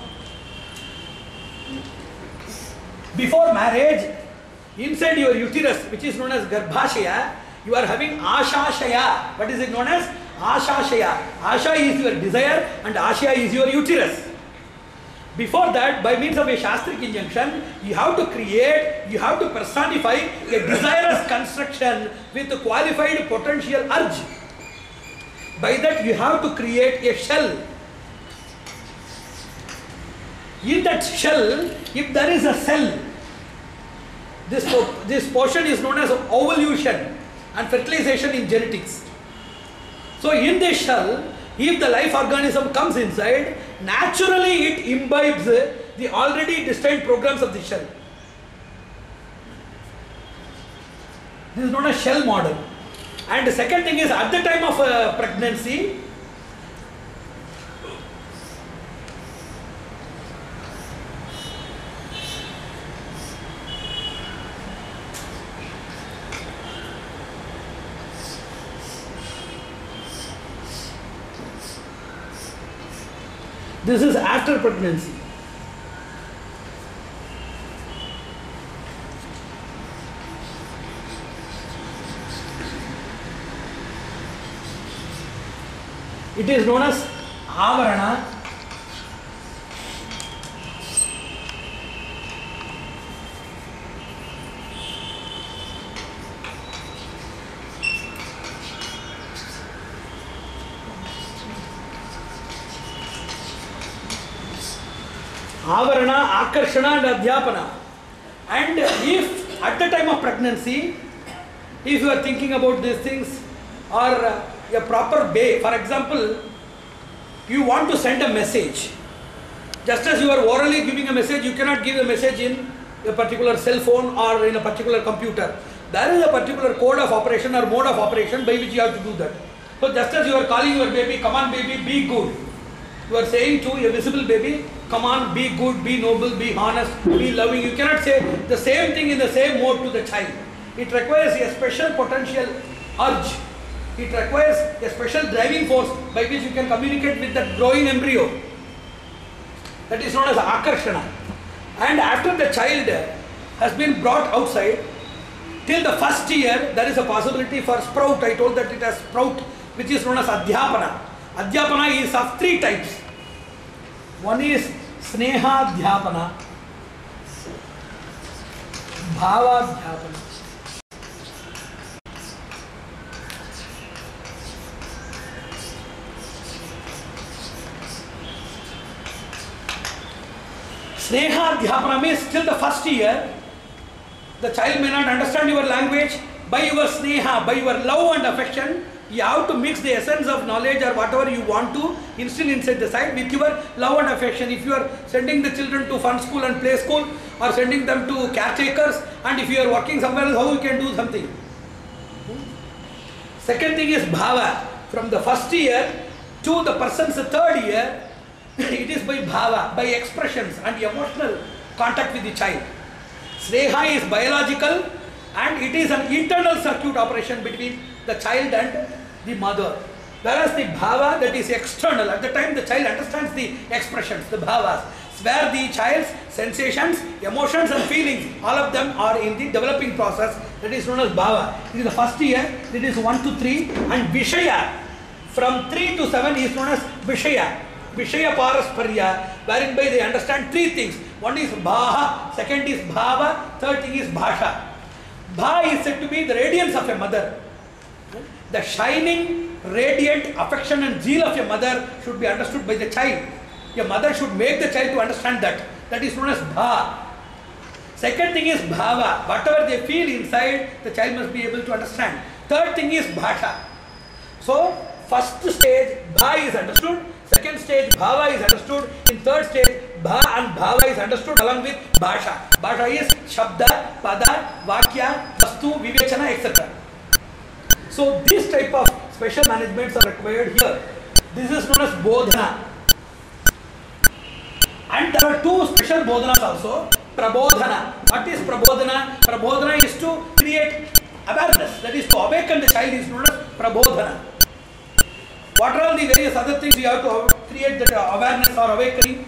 Before marriage, inside your uterus, which is known as Garbhashaya, you are having Ashashaya. What is it known as? Ashashaya. Asha is your desire and Ashaya is your uterus. Before that, by means of a Shastric injunction, you have to create, you have to personify a desirous construction with a qualified potential urge. By that, you have to create a shell. In that shell, if there is a cell, this, this portion is known as ovulation and fertilization in genetics. So in this shell, if the life organism comes inside, naturally it imbibes the already destined programs of the shell. This is known as shell model. And the second thing is, at the time of uh, pregnancy, this is after pregnancy. It is known as Avarana. Avarana, Akarshana and Adhyapana. And if at the time of pregnancy, if you are thinking about these things, or uh, a proper way, for example, you want to send a message. Just as you are orally giving a message, you cannot give a message in a particular cell phone or in a particular computer. There is a particular code of operation or mode of operation by which you have to do that. So just as you are calling your baby, come on baby, be good. You are saying to a visible baby, come on, be good, be noble, be honest, be loving. You cannot say the same thing in the same mode to the child. It requires a special potential urge. It requires a special driving force by which you can communicate with that growing embryo. That is known as Akarshana. And after the child has been brought outside, till the first year, there is a possibility for sprout. I told that it has sprout, which is known as Adhyapana. Adhyapana is of three types. One is Sneha Dhyapana, Bhava Dhyapana. Sneha Dhyapana means till the first year, the child may not understand your language. By your Sneha, by your love and affection, you have to mix the essence of knowledge or whatever you want to instill inside the child with your love and affection. If you are sending the children to fun school and play school, or sending them to caretakers, and if you are working somewhere else, how you can do something? Second thing is Bhava. From the first year to the person's third year, it is by Bhava, by expressions and emotional contact with the child. Sneha is biological and it is an internal circuit operation between the child and the mother. Whereas the Bhava, that is external. At the time the child understands the expressions, the Bhavas, where the child's sensations, emotions and feelings, all of them are in the developing process. That is known as bhava. It is the first year. It is one to three, and vishaya from three to seven is known as vishaya. Vishaya parasparya, wherein by they understand three things. One is bhaha, second is bhava, third thing is bhasha. Bha is said to be the radiance of a mother. The shining, radiant affection and zeal of your mother should be understood by the child. Your mother should make the child to understand that. That is known as bha. Second thing is bhava. Whatever they feel inside, the child must be able to understand. Third thing is bhasha. So, first stage, bha is understood. Second stage, bhava is understood. In third stage, bha and bhava is understood along with bhasha. Bhasha is shabda, pada, vakya, vastu, vivechana, et cetera. So, this type of special managements are required here. This is known as bodhana. And there are two special bodhanas also. Prabodhana. What is prabodhana? Prabodhana is to create awareness. That is to awaken the child is known as prabodhana. What are all the various other things we have to create that awareness or awakening?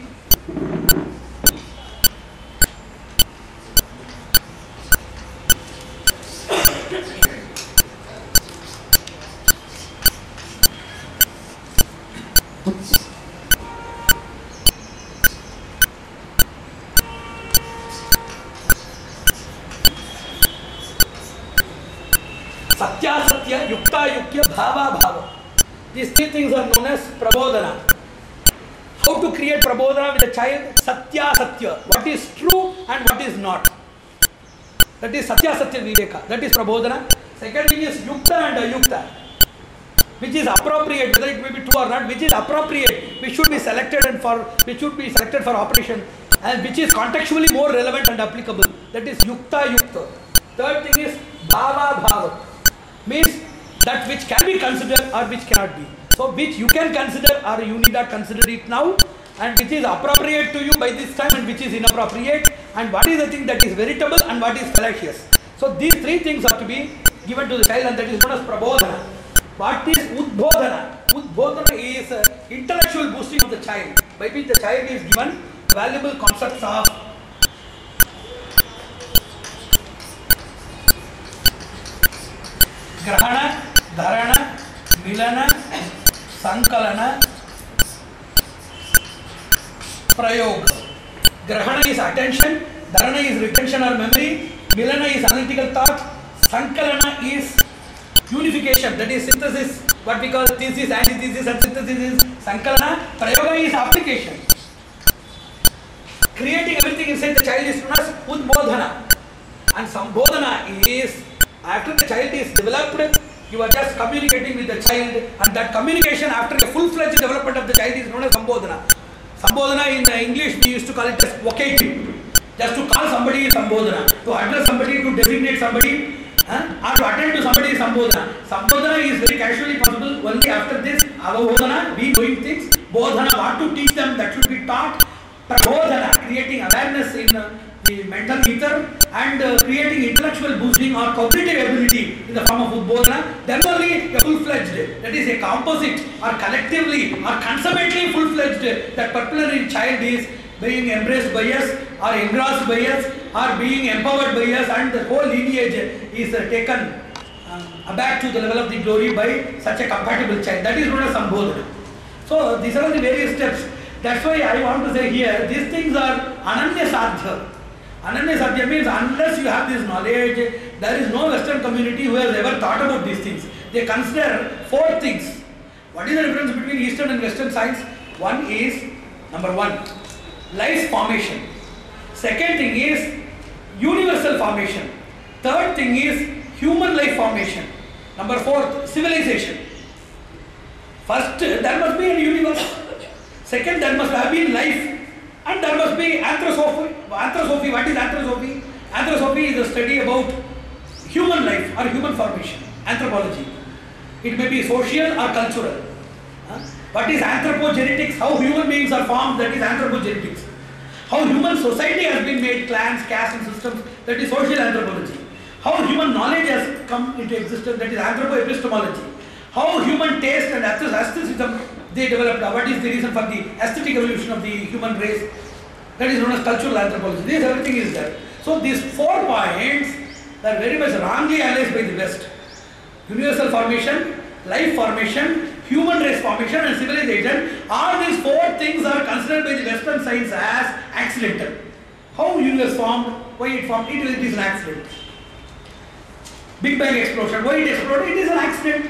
Satya, Satya, Yukta, Yukya, Bhava, Bhava. These three things are known as Prabodhana. How to create Prabodhana with a child? Satya, Satya. What is true and what is not. That is Satya, Satya, Viveka. That is Prabodhana. Second thing is Yukta and Ayukta. Which is appropriate, whether it may be true or not, which is appropriate, which should be selected and for which should be selected for operation, and which is contextually more relevant and applicable. That is Yukta, Yukta. Third thing is Bhava, Bhava. Means that which can be considered or which cannot be. So which you can consider or you need not consider it now, and which is appropriate to you by this time and which is inappropriate, and what is the thing that is veritable and what is fallacious. So these three things are to be given to the child, and that is known as Prabodhana. What is Udbodhana? Udbodhana is uh, intellectual boosting of the child, by which the child is given valuable concepts of Grahana, Dharana, Milana, Sankalana, Prayoga. Grahana is attention, Dharana is retention or memory, Milana is analytical thought, Sankalana is unification, that is synthesis. What we call thesis, antithesis and synthesis is Sankalana. Prayoga is application. Creating everything inside the child is known as Udbodhana. And Sambodhana is after the child is developed, you are just communicating with the child, and that communication after a full-fledged development of the child is known as Sambodhana. Sambodhana in English we used to call it as vocative. Just to call somebody is Sambodhana. To address somebody, to designate somebody, huh? or to attend to somebody is Sambodhana. Sambodhana is very casually possible only after this. Avabodhana, we doing things. Bodhana, what to teach them, that should be taught. Prabodhana, creating awareness in uh, the mental ether, and uh, creating intellectual boosting or cognitive ability in the form of Udbodhana. Then only a full-fledged, that is a composite or collectively or consummately full-fledged, that particular child is being embraced by us or engrossed by us or being empowered by us, and the whole lineage is uh, taken uh, back to the level of the glory by such a compatible child. That is known as Sambodhana. So these are the various steps. That's why I want to say here, these things are Ananya Sadhya. Ananya Sadhya means unless you have this knowledge, there is no Western community who has ever thought about these things. They consider four things. What is the difference between Eastern and Western science? One is, number one, life formation. Second thing is universal formation. Third thing is human life formation. Number four, civilization. First, there must be a universe. Second, there must have been life. And there must be anthroposophy. Anthroposophy, what is anthroposophy? Anthroposophy is a study about human life or human formation. Anthropology. It may be social or cultural. Huh? What is anthropogenetics? How human beings are formed, that is anthropogenetics. How human society has been made, clans, castes and systems, that is social anthropology. How human knowledge has come into existence, that is anthropoepistemology. How human taste and aestheticism they developed, what is the reason for the aesthetic evolution of the human race, that is known as cultural anthropology. This everything is there. So these four points they are very much wrongly analyzed by the West. Universal formation, life formation, human race formation and civilization, all these four things are considered by the Western science as accidental. How universe formed, why it formed, it is, it is an accident. Big Bang explosion, why it exploded, it is an accident.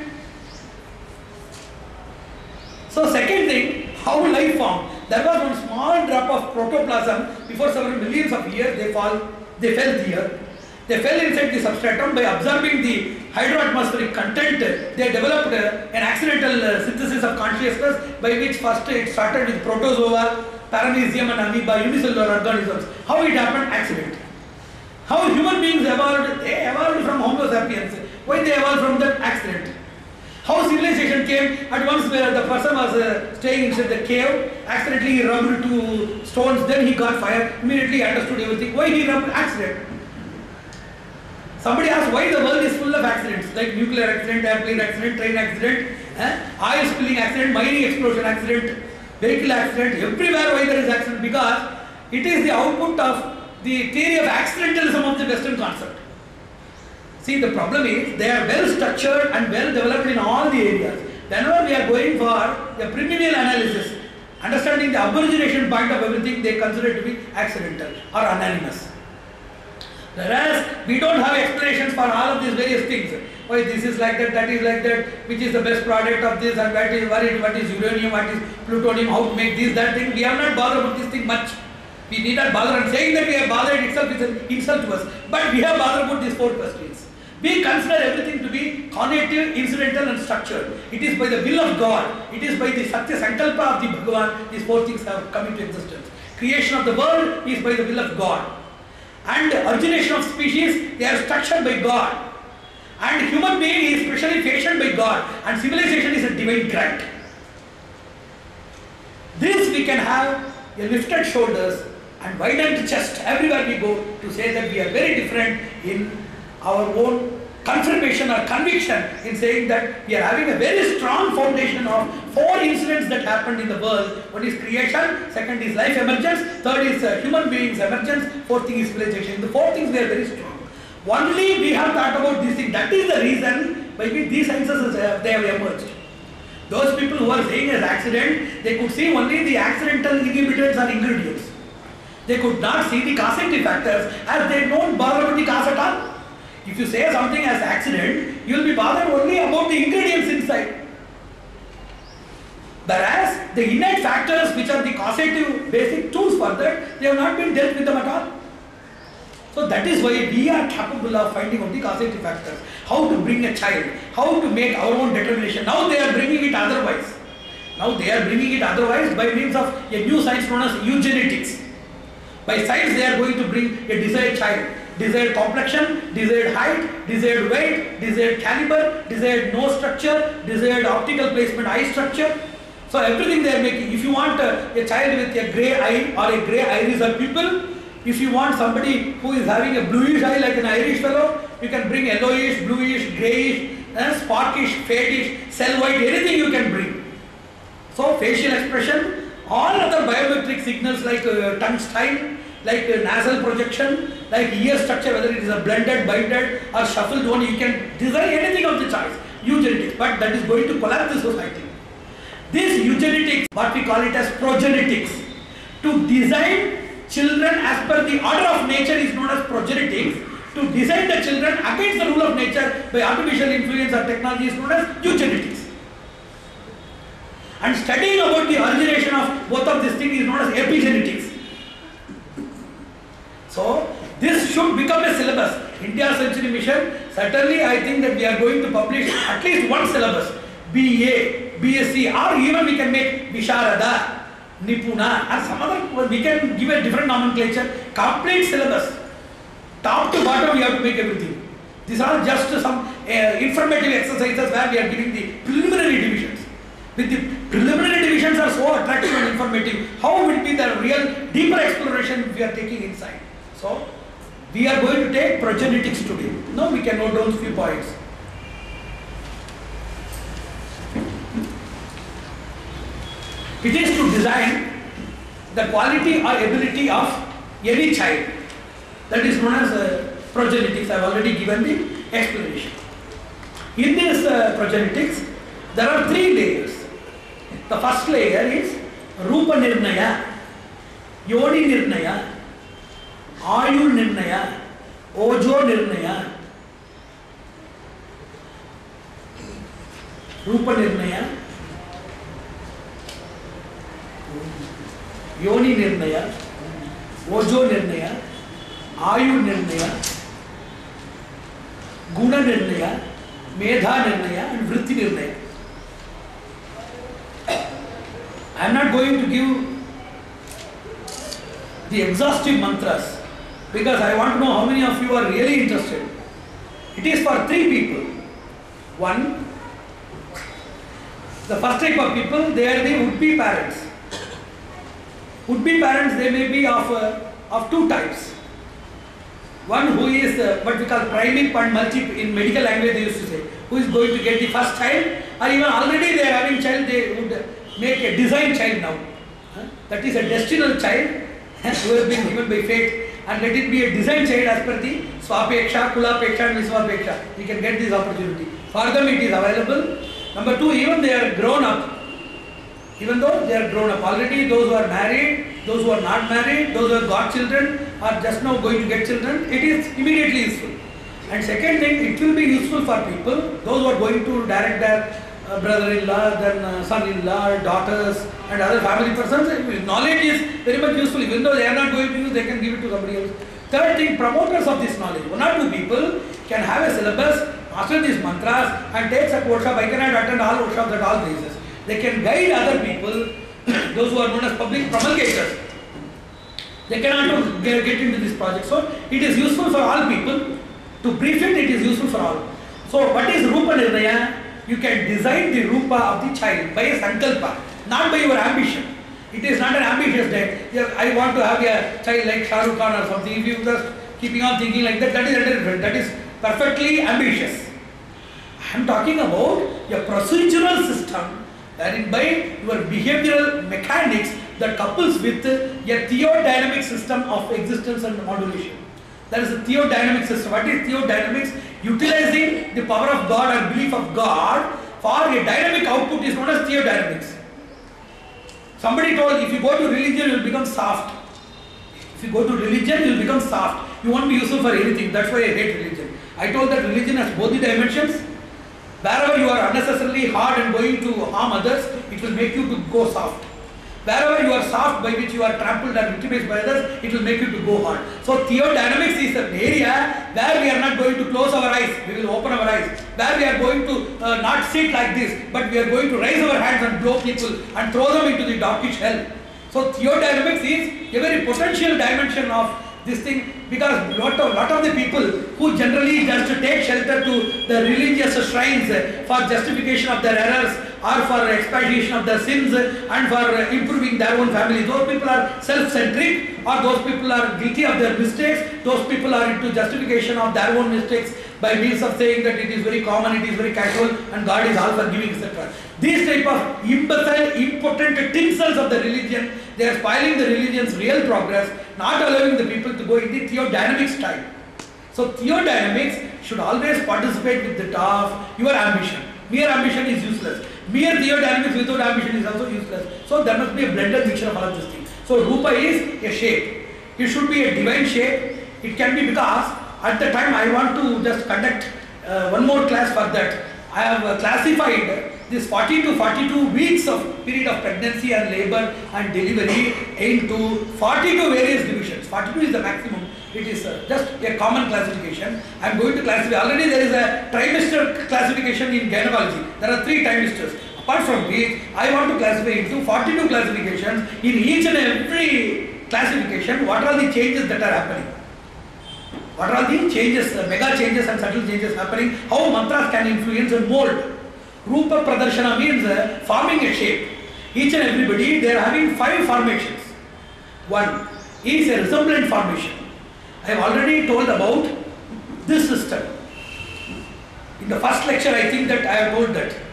So second thing, how life formed. There was one small drop of protoplasm, before several millions of years they fall, they fell here. They fell inside the substratum. By observing the hydroatmospheric content, they developed uh, an accidental uh, synthesis of consciousness, by which first it started with protozoa, paramecium and amoeba, unicellular organisms. How it happened? Accident. How human beings evolved? They evolved from Homo sapiens. Why they evolved from that? Accident. How civilization came? At once where the person was uh, staying inside the cave, accidentally he rubbed two stones, then he got fire, immediately he understood everything. Why he rubbed? Accident. Somebody asked why the world is full of accidents, like nuclear accident, airplane accident, train accident, eh? oil spilling accident, mining explosion accident, vehicle accident, everywhere why there is accident, because it is the output of the theory of accidentalism of the Western concept. See, the problem is they are well structured and well developed in all the areas. Whenever we are going for a preliminary analysis, understanding the aborigination point of everything, they consider it to be accidental or anonymous. Whereas we don't have explanations for all of these various things. Why this is like that, that is like that, which is the best product of this, and what is, what is, what is uranium, what is plutonium, how to make this, that thing. We have not bothered about this thing much. We need not bother, and saying that we have bothered itself is an insult to us. But we have bothered about these four questions. We consider everything to be cognitive, incidental and structured. It is by the will of God. It is by the Satya Sankalpa of the Bhagavan, these four things have come into existence. Creation of the world is by the will of God. And origination of species, they are structured by God. And human being is specially fashioned by God. And civilization is a divine grant. This we can have a lifted shoulders and widened chest everywhere we go to say that we are very different in our own confirmation or conviction in saying that we are having a very strong foundation of four incidents that happened in the world. One is creation, second is life emergence, third is uh, human beings emergence, fourth thing is civilization. The four things we are very strong. Only we have thought about this thing. That is the reason by which these sciences uh, they have emerged. Those people who are saying as accident, they could see only the accidental inhibitors or ingredients. They could not see the causative factors, as they don't bother about the cause at all. If you say something as accident, you will be bothered only about the ingredients inside. Whereas the innate factors which are the causative basic tools for that, they have not been dealt with them at all. So that is why we are capable of finding out the causative factors. How to bring a child, how to make our own determination. Now they are bringing it otherwise. Now they are bringing it otherwise by means of a new science known as eugenetics. By science they are going to bring a desired child. Desired complexion, desired height, desired weight, desired caliber, desired nose structure, desired optical placement eye structure. So everything they are making. If you want a, a child with a grey eye or a grey iris or pupil, if you want somebody who is having a bluish eye like an Irish fellow, you can bring yellowish, bluish, greyish, uh, sparkish, fadish, cell white, anything you can bring. So facial expression, all other biometric signals like uh, tongue style, like uh, nasal projection, like ear structure, whether it is a blended, binded or shuffled one, you can design anything of the choice, eugenetics, but that is going to collapse the society. This eugenetics, what we call it as progenetics, to design children as per the order of nature is known as progenetics. To design the children against the rule of nature by artificial influence or technology is known as eugenics. And studying about the origination of both of these things is known as epigenetics. So, this should become a syllabus. India Century Mission, certainly I think that we are going to publish at least one syllabus. B A, B S c, or even we can make Visharada, Nipuna, or some other, we can give a different nomenclature. Complete syllabus. Top to bottom we have to make everything. These are just some uh, informative exercises where we are giving the preliminary divisions. With the preliminary divisions are so attractive and informative, how will be the real deeper exploration we are taking inside? So, we are going to take progenetics today. Now we can note down a few points. It is to design the quality or ability of any child. That is known as uh, progenetics. I have already given the explanation. In this uh, progenetics, there are three layers. The first layer is Rupa Nirnaya, Yoni Nirnaya, Ayu Nirnaya, Ojo Nirnaya. Rupa Nirnaya, Yoni Nirnaya, Ojo Nirnaya, Ayu Nirnaya, Guna Nirnaya, Medha Nirnaya and Vritti Nirnaya. I am not going to give the exhaustive mantras because I want to know how many of you are really interested. It is for three people. One, the first type of people, they are the would-be parents. Would-be parents, they may be of, uh, of two types. One who is uh, what we call primic and multi, in medical language they used to say, who is going to get the first child, or even already they are having child, they would make a design child now. Huh? That is a destinal child who has been given by fate, and let it be a design child as per the Swapeksha, Kulapeksha and Viswapeksha. You can get this opportunity. For them it is available. Number two, even they are grown up. Even though they are grown up already, those who are married, those who are not married, those who have got children, are just now going to get children, it is immediately useful. And second thing, it will be useful for people, those who are going to direct their uh, brother-in-law, then uh, son-in-law, daughters and other family persons. Knowledge is very much useful. Even though they are not going to use, they can give it to somebody else. Third thing, promoters of this knowledge, one or two people can have a syllabus, master these mantras and take a workshop. I cannot attend all workshops at all places. They can guide other people, those who are known as public promulgators. They cannot get, get into this project. So it is useful for all people. To brief it, it is useful for all. So what is Rupa Nirnaya? You can design the Rupa of the child by a Sankalpa, not by your ambition. It is not an ambitious day. I want to have a child like Shah Rukh Khan or something. If you just keeping on thinking like that, that is different. That is perfectly ambitious. I am talking about a procedural system wherein by your behavioral mechanics that couples with a theodynamic system of existence and modulation. There is a theodynamic system. What is theodynamics? Utilizing the power of God or belief of God for a dynamic output is known as theodynamics. Somebody told, if you go to religion, you will become soft. If you go to religion, you will become soft. You won't be useful for anything. That's why I hate religion. I told that religion has both the dimensions. Wherever you are unnecessarily hard and going to harm others, it will make you to go soft. Wherever you are soft, by which you are trampled and victimized by others, it will make you to go hard. So theodynamics is an area where we are not going to close our eyes, we will open our eyes. Where we are going to uh, not sit like this, but we are going to raise our hands and blow people and throw them into the darkish hell. So theodynamics is a very potential dimension of this thing, because lot of lot of the people who generally just take shelter to the religious shrines for justification of their errors or for expiation of their sins and for improving their own family, those people are self-centric, or those people are guilty of their mistakes, those people are into justification of their own mistakes by means of saying that it is very common, it is very casual and God is all forgiving, et cetera. These type of imbecile, impotent tinsels of the religion, they are spoiling the religion's real progress, not allowing the people to go in the theodynamic style. So theodynamics should always participate with the of your ambition. Mere ambition is useless. Mere theodynamics without ambition is also useless. So there must be a blended mixture of all of these things. So Rupa is a shape. It should be a divine shape. It can be because at the time I want to just conduct uh, one more class for that. I have uh, classified this forty to forty-two weeks of period of pregnancy and labor and delivery into forty-two various divisions. forty-two is the maximum. It is uh, just a common classification. I am going to classify. Already there is a trimester classification in gynecology. There are three trimesters. Apart from which, I want to classify into forty-two classifications. In each and every classification, what are the changes that are happening? What are the changes, uh, mega changes and subtle changes happening? How mantras can influence and mold? Rupa Pradarshana means uh, forming a shape. Each and everybody, they are having five formations. One is a resemblant formation. I have already told about this system. In the first lecture, I think that I have told that.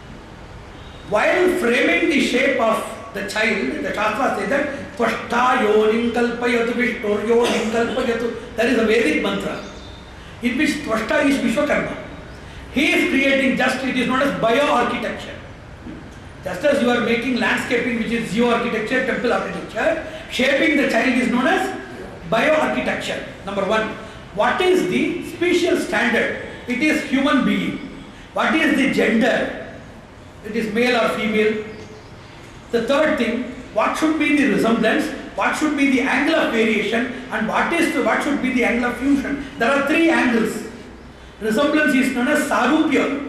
While framing the shape of the child, the Shastra says that Tvashta yonim kalpayatu vishtor yonim kalpayatu. That is a Vedic mantra. in which Tvashta is Vishwakarma. He is creating just, it is known as bio-architecture. Just as you are making landscaping, which is geo-architecture, temple architecture, shaping the child is known as bio-architecture. Number one. What is the special standard? It is human being. What is the gender? It is male or female. The third thing, what should be the resemblance? What should be the angle of variation? And what is the, what should be the angle of fusion? There are three angles. Resemblance is known as Sarupya.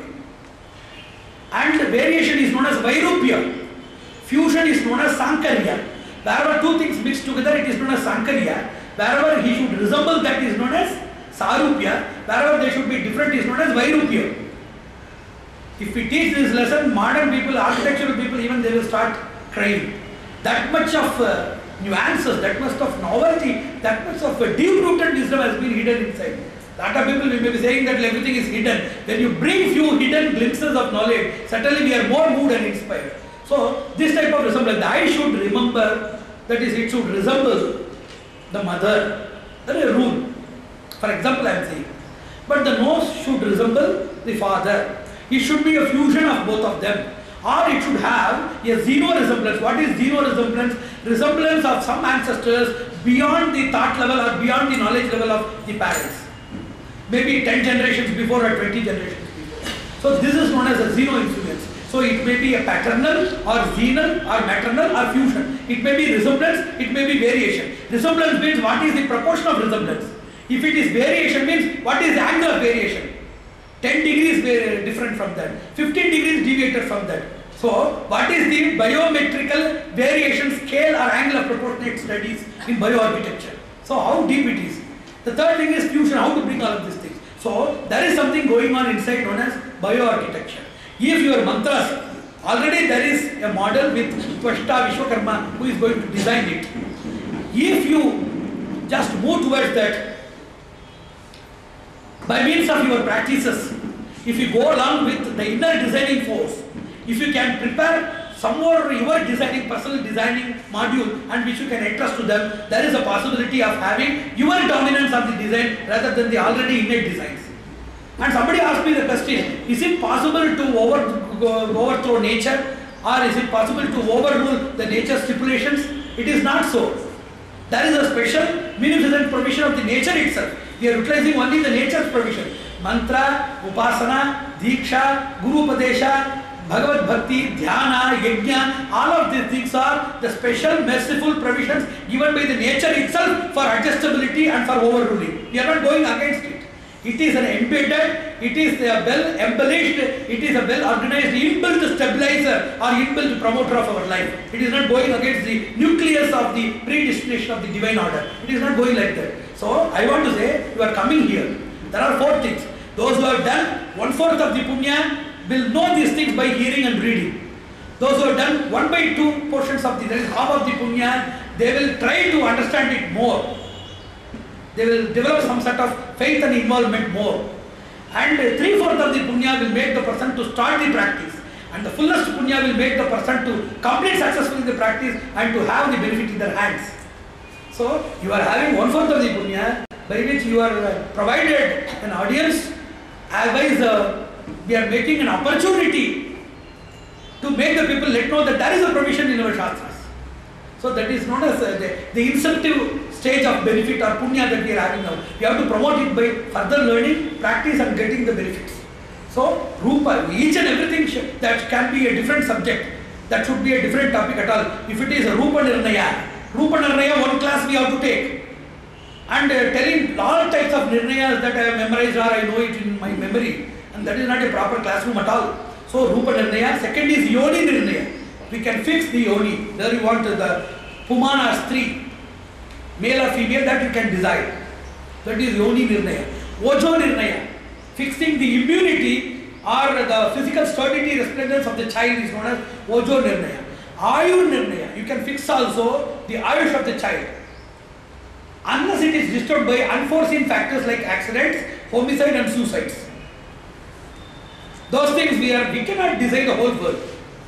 And variation is known as Vairupya. Fusion is known as Sankarya. Wherever two things mixed together, it is known as Sankarya. Wherever he should resemble, that is known as Sarupya. Wherever they should be different is known as Vairupya. If we teach this lesson, modern people, architectural people, even they will start crying. That much of uh, nuances, that much of novelty, that much of uh, deep-rooted wisdom has been hidden inside. A lot of people may be saying that everything is hidden. When you bring few hidden glimpses of knowledge, certainly we are more moved and inspired. So, this type of resemblance, the eye should remember, that is, it should resemble the mother. That is a rule. For example, I am saying. But the nose should resemble the father. It should be a fusion of both of them. Or it should have a xeno resemblance. What is xeno resemblance? Resemblance of some ancestors beyond the thought level or beyond the knowledge level of the parents. Maybe ten generations before or twenty generations before. So this is known as a xeno influence. So it may be a paternal or xenal or maternal or fusion. It may be resemblance, it may be variation. Resemblance means what is the proportion of resemblance. If it is variation means what is the angle of variation. ten degrees different from that. fifteen degrees deviated from that. So what is the biometrical variation scale or angle of proportionate studies in bioarchitecture. So how deep it is. The third thing is fusion, how to bring all of these things. So there is something going on inside known as bioarchitecture. If your mantras, already there is a model with Tvashta Vishwakarma who is going to design it. If you just move towards that, by means of your practices, if you go along with the inner designing force, if you can prepare some more your designing, personal designing module and which you can entrust to them, there is a possibility of having your dominance of the design rather than the already innate designs. And somebody asked me the question, is it possible to over, overthrow nature or is it possible to overrule the nature stipulations? It is not so. There is a special munificent provision of the nature itself. We are utilizing only the nature's provision. Mantra, Upasana, Diksha, Guru Upadesha, Bhagavad Bhakti, Dhyana, Yajna, all of these things are the special merciful provisions given by the nature itself for adjustability and for overruling. We are not going against it. It is an embedded, it is a well embellished, it is a well organized inbuilt stabilizer or inbuilt promoter of our life. It is not going against the nucleus of the predestination of the divine order. It is not going like that. So I want to say, you are coming here. There are four things. Those who have done one fourth of the punya will know these things by hearing and reading. Those who have done one by two portions of the, that is half of the punya, they will try to understand it more. They will develop some sort of faith and involvement more. And three fourths of the punya will make the person to start the practice. And the fullest punya will make the person to complete successfully the practice and to have the benefit in their hands. So you are having one fourth of the punya by which you are provided an audience. Otherwise, uh, we are making an opportunity to make the people let know that there is a provision in our Shastras. So that is known as uh, the, the incentive stage of benefit or punya that we are having now. We have to promote it by further learning, practice and getting the benefits. So Rupa, each and everything that can be a different subject, that should be a different topic at all. If it is a Rupa Nirnaya, Rupa Nirnaya one class we have to take. And uh, telling all types of Nirnayas that I have memorized or I know it in my memory. And that is not a proper classroom at all. So Rupa Nirnaya. Second is Yoni Nirnaya. We can fix the Yoni. There you want the Pumana Stri, male or female, that you can decide. That is Yoni Nirnaya. Ojo Nirnaya. Fixing the immunity or the physical sturdity, resplendence of the child is known as Ojo Nirnaya. Ayu Nirnaya. You can fix also the Ayush of the child. Unless it is disturbed by unforeseen factors like accidents, homicide and suicides. Those things we are, we cannot design the whole world.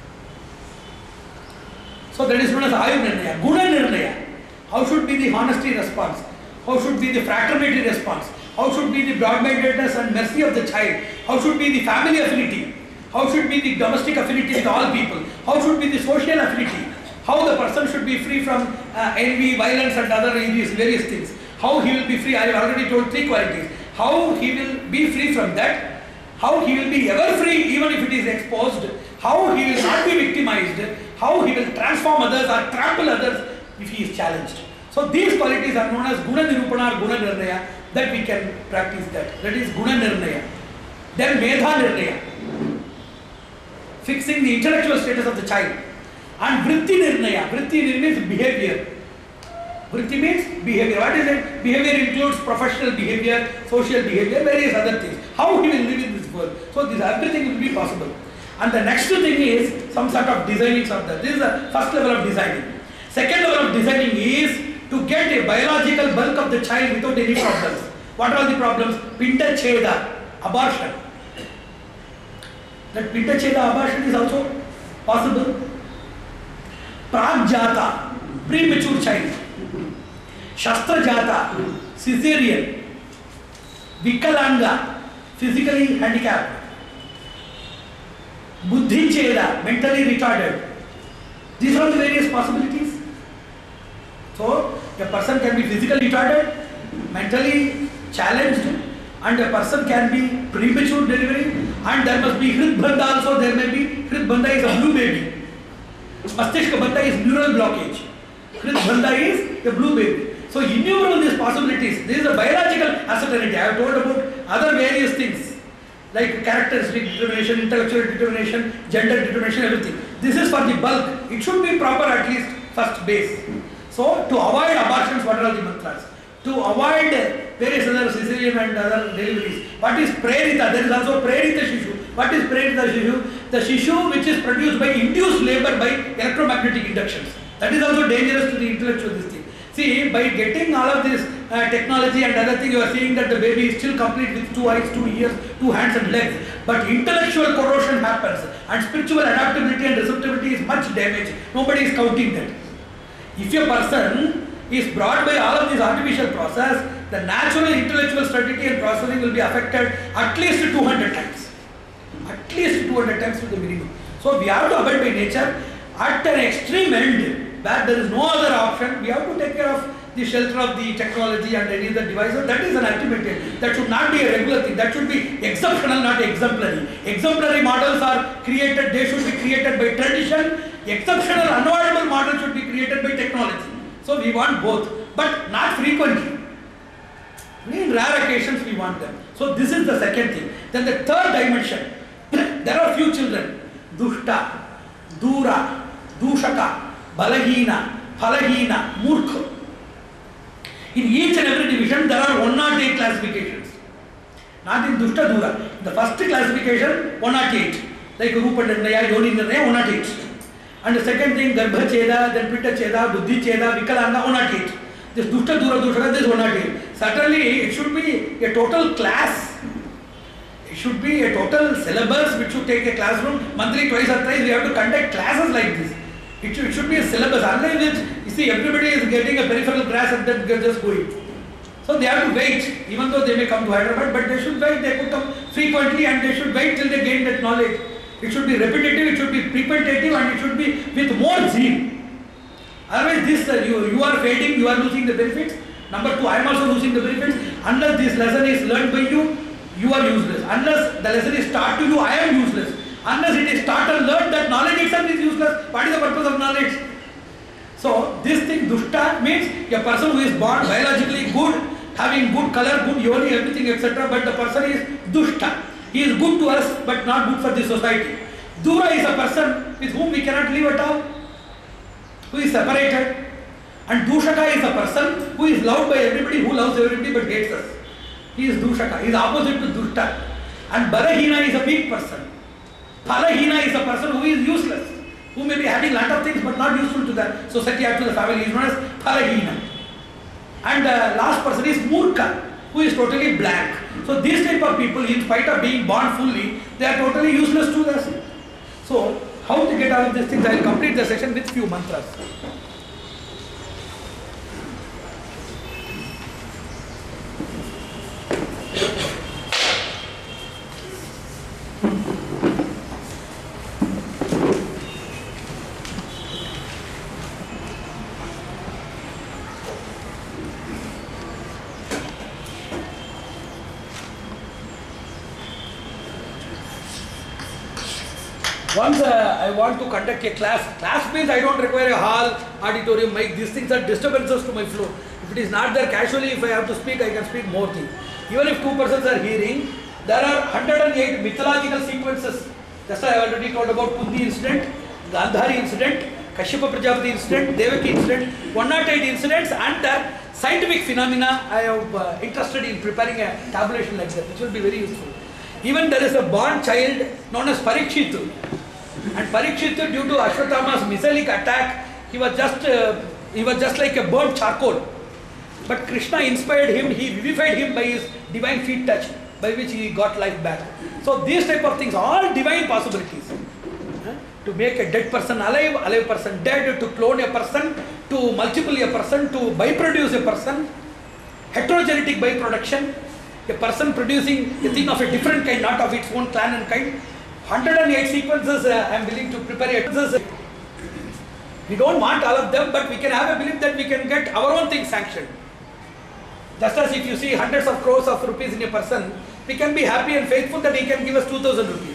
So that is known as Ayu Nirnaya. Guna Nirnaya. How should be the honesty response? How should be the fraternity response? How should be the broad-mindedness and mercy of the child? How should be the family affinity? How should be the domestic affinity with all people? How should be the social affinity? How the person should be free from uh, envy, violence and other these various things. How he will be free, I have already told three qualities. How he will be free from that. How he will be ever free even if it is exposed. How he will not be victimized. How he will transform others or trample others if he is challenged. So these qualities are known as Guna Nirupana or Guna Nirnaya, that we can practice that. That is Guna Nirnaya. Then Medha Nirnaya, fixing the intellectual status of the child. And Vritti Nirnaya. Vritti means behavior. Vritti means behavior. What is it? Behavior includes professional behavior, social behavior, various other things. How he will live in this world. So this everything will be possible. And the next thing is some sort of designing of that. This is the first level of designing. Second level of designing is to get a biological bulk of the child without any problems. What are the problems? Pinda Cheda, abortion. That Pinda Cheda abortion is also possible. Pragjata, premature child. Shastra Jata, cesarean. Vikalanga, physically handicapped. Buddhi Cheda, mentally retarded. These are the various possibilities. So, a person can be physically retarded, mentally challenged, and a person can be premature delivery, and there must be Hridbandha also, there may be, Hridbandha is a blue baby. Mastishka Bandha is neural blockage. Hridbandha is a blue baby. So, innumerable these possibilities. This is a biological uncertainty. I have told about other various things like characteristic determination, intellectual determination, gender determination, everything. This is for the bulk. It should be proper at least first base. So, to avoid abortions, what are the mantras? To avoid various other cesarean and other deliveries. What is prerita? There is also prerita shishu. What is prerita shishu? The shishu which is produced by induced labor by electromagnetic inductions. That is also dangerous to the intellectual this thing. See, by getting all of this uh, technology and other things, you are seeing that the baby is still complete with two eyes, two ears, two hands and legs. But intellectual corrosion happens and spiritual adaptability and receptivity is much damaged. Nobody is counting that. If a person is brought by all of this artificial process, the natural intellectual stability and processing will be affected at least two hundred times. At least two hundred times to the minimum. So we have to abide by nature. At an extreme end, where there is no other option, we have to take care of the shelter of the technology and any other devices. That is an ultimate end. That should not be a regular thing. That should be exceptional, not exemplary. Exemplary models are created, they should be created by tradition. Exceptional, unavoidable model should be created by technology. So we want both, but not frequently. In rare occasions we want them. So this is the second thing. Then the third dimension, there are few children. Dushta, Dura, Dushaka, Balahina, Phalahina, Murkha. In each and every division there are one hundred eight classifications. Not in Dushta, Dura. In the first classification, one hundred eight. Like Rupa Nirnaya, Yoni Nirnaya, one hundred eight. And the second thing, Garbha Cheda, then Pitta Cheda, Buddhi Cheda, Vikalanga, one hundred eight. This Dushta, Dura, Dushaka, this one hundred eight. Certainly, it should be a total class. It should be a total syllabus which should take a classroom. Monthly, twice or thrice, we have to conduct classes like this. It should, it should be a syllabus. Unless it, you see, everybody is getting a peripheral class and then just going. So they have to wait, even though they may come to Hyderabad, but they should wait. They could come frequently and they should wait till they gain that knowledge. It should be repetitive, it should be repetitive, and it should be with more zeal. Otherwise, this uh, you, you are fading, you are losing the benefits. Number two, I am also losing the benefits. Unless this lesson is learned by you, you are useless. Unless the lesson is taught to you, I am useless. Unless it is taught and learned, that knowledge itself is useless. What is the purpose of knowledge? So, this thing, dushta, means a person who is born biologically good, having good color, good yoni, everything, et cetera. But the person is dushta. He is good to us, but not good for the society. Dura is a person with whom we cannot live at all, who is separated. And dushaka is a person who is loved by everybody, who loves everybody but hates us. He is dushaka. He is opposite to dushta. And balahina is a weak person. Phalahina is a person who is useless, who may be having lot of things but not useful to the society or to the family. He is known as phalahina. And the last person is murkha, who is totally blank. So these type of people, in spite of being born fully, they are totally useless to us. So how to get out of these things? I will complete the session with few mantras. Once uh, I want to conduct a class, class means I don't require a hall, auditorium, mic. These things are disturbances to my flow. If it is not there casually, if I have to speak, I can speak more things. Even if two persons are hearing, there are one hundred eight mythological sequences. Just I have already told about Kundi incident, Gandhari incident, Kashyapa Prajapati incident, Devaki incident, one hundred eight incidents and their scientific phenomena. I am uh, interested in preparing a tabulation like that, which will be very useful. Even there is a born child known as Parikshitu. And Parikshitu, due to Ashwatthama's mesallic attack, he was just uh, he was just like a burnt charcoal. But Krishna inspired him, he vivified him by his divine feet touch, by which he got life back. So these type of things, all divine possibilities. Huh? To make a dead person alive, alive person dead, to clone a person, to multiply a person, to byproduce a person, heterogenetic byproduction, a person producing a thing of a different kind, not of its own clan and kind. one hundred eight sequences uh, I am willing to prepare it. We don't want all of them, but we can have a belief that we can get our own thing sanctioned. Just as if you see hundreds of crores of rupees in a person, we can be happy and faithful that he can give us two thousand rupees.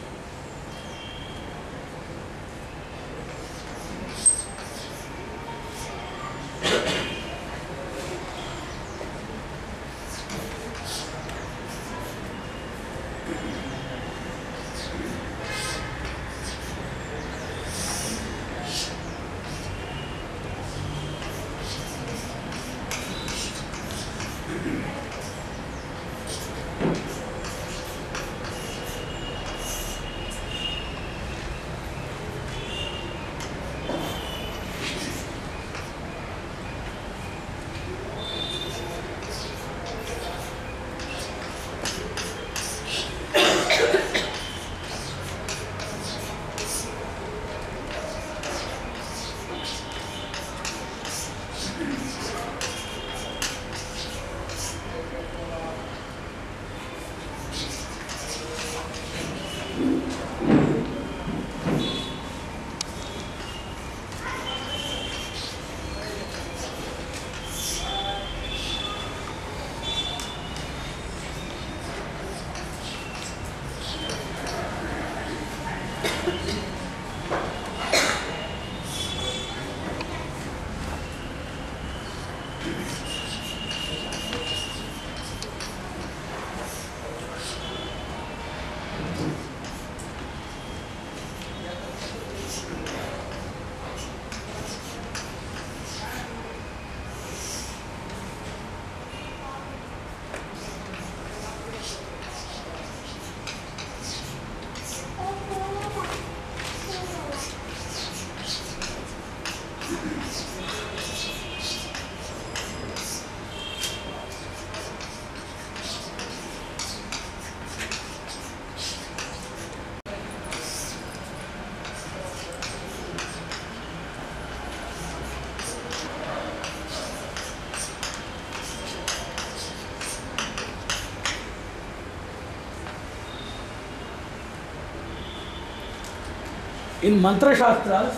In mantra shastras,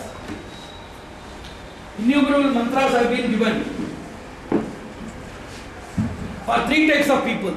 innumerable mantras have been given for three types of people.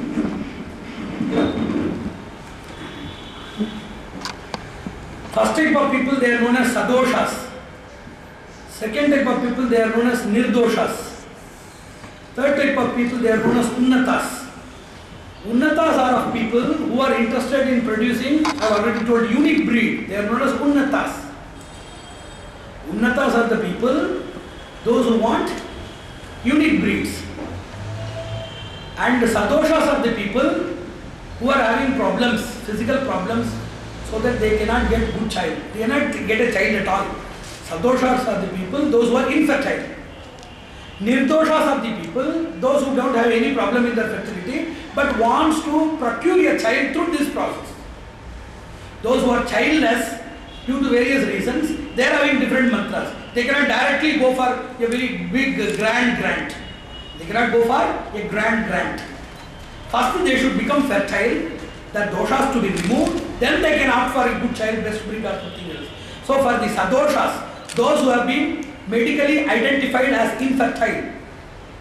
First type of people, they are known as sadoshas. Second type of people, they are known as nirdoshas. Third type of people, they are known as unnatas. Unnatas are of people who are interested in producing, I have already told, unique breed. They are known as unnatas. Unnatas are the people, those who want unique breeds. And the sadoshas are the people who are having problems, physical problems, so that they cannot get good child. They cannot get a child at all. Sadoshas are the people, those who are infertile. Nirdoshas are the people, those who don't have any problem in their fertility, but wants to procure a child through this process. Those who are childless, due to various reasons, they are having different mantras. They cannot directly go for a very big grand grant. They cannot go for a grand grant. First they should become fertile, the doshas to be removed, then they can opt for a good child, best breed or something else. So for the sadoshas, those who have been medically identified as infertile,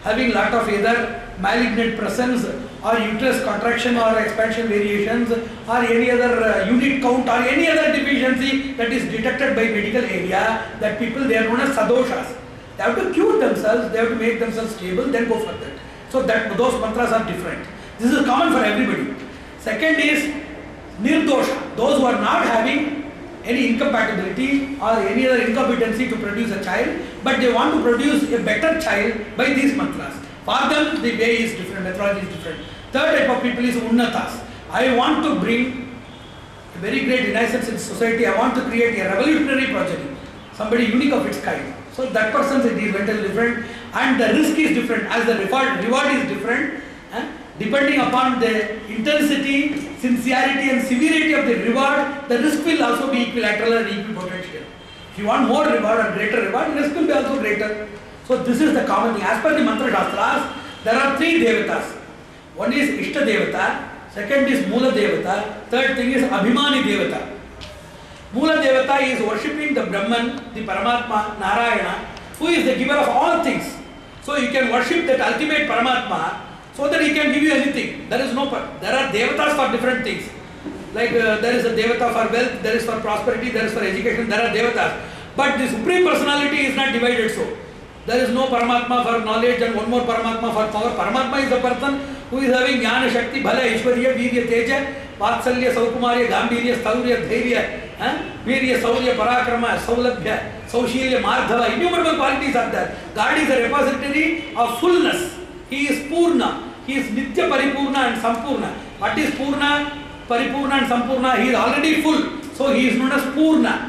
having lot of either malignant presence or uterus contraction or expansion variations or any other uh, unit count or any other deficiency that is detected by medical area, that people, they are known as sadoshas. They have to cure themselves, they have to make themselves stable, then go for that. So that those mantras are different. This is common for everybody. Second is nirdosha, those who are not having any incompatibility or any other incompetency to produce a child, but they want to produce a better child by these mantras. For them, the way is different, methodology is different. Third type of people is unnatas. I want to bring a very great renaissance in society. I want to create a revolutionary progeny, somebody unique of its kind. So that person's is mentally different, and the risk is different as the reward, reward is different. Eh? Depending upon the intensity, sincerity and severity of the reward, the risk will also be equilateral and equipotential. If you want more reward or greater reward, risk will be also greater. So this is the common thing. As per the mantra shastras, there are three devatas. One is Ishta Devata, second is Mula Devata, third thing is Abhimani Devata. Mula Devata is worshipping the Brahman, the Paramatma, Narayana, who is the giver of all things. So you can worship that ultimate Paramatma so that he can give you anything. There is no, there are Devatas for different things. Like uh, there is a Devata for wealth, there is for prosperity, there is for education, there are Devatas. But the Supreme Personality is not divided so. There is no Paramatma for knowledge and one more Paramatma for power. Paramatma is the person who is having Jnana, Shakti, Bhala, Ishwarya, Virya, Teja, Vatsalya, Saukumarya, Gambhirya, Staurya, Dhairya, Virya, Saurya, Parakrama, Saulabhya, Saushilya, Mardhava, innumerable qualities are there. God is a repository of fullness. He is Purna. He is Nitya Paripurna and Sampurna. What is Purna, Paripurna and Sampurna? He is already full. So he is known as Purna.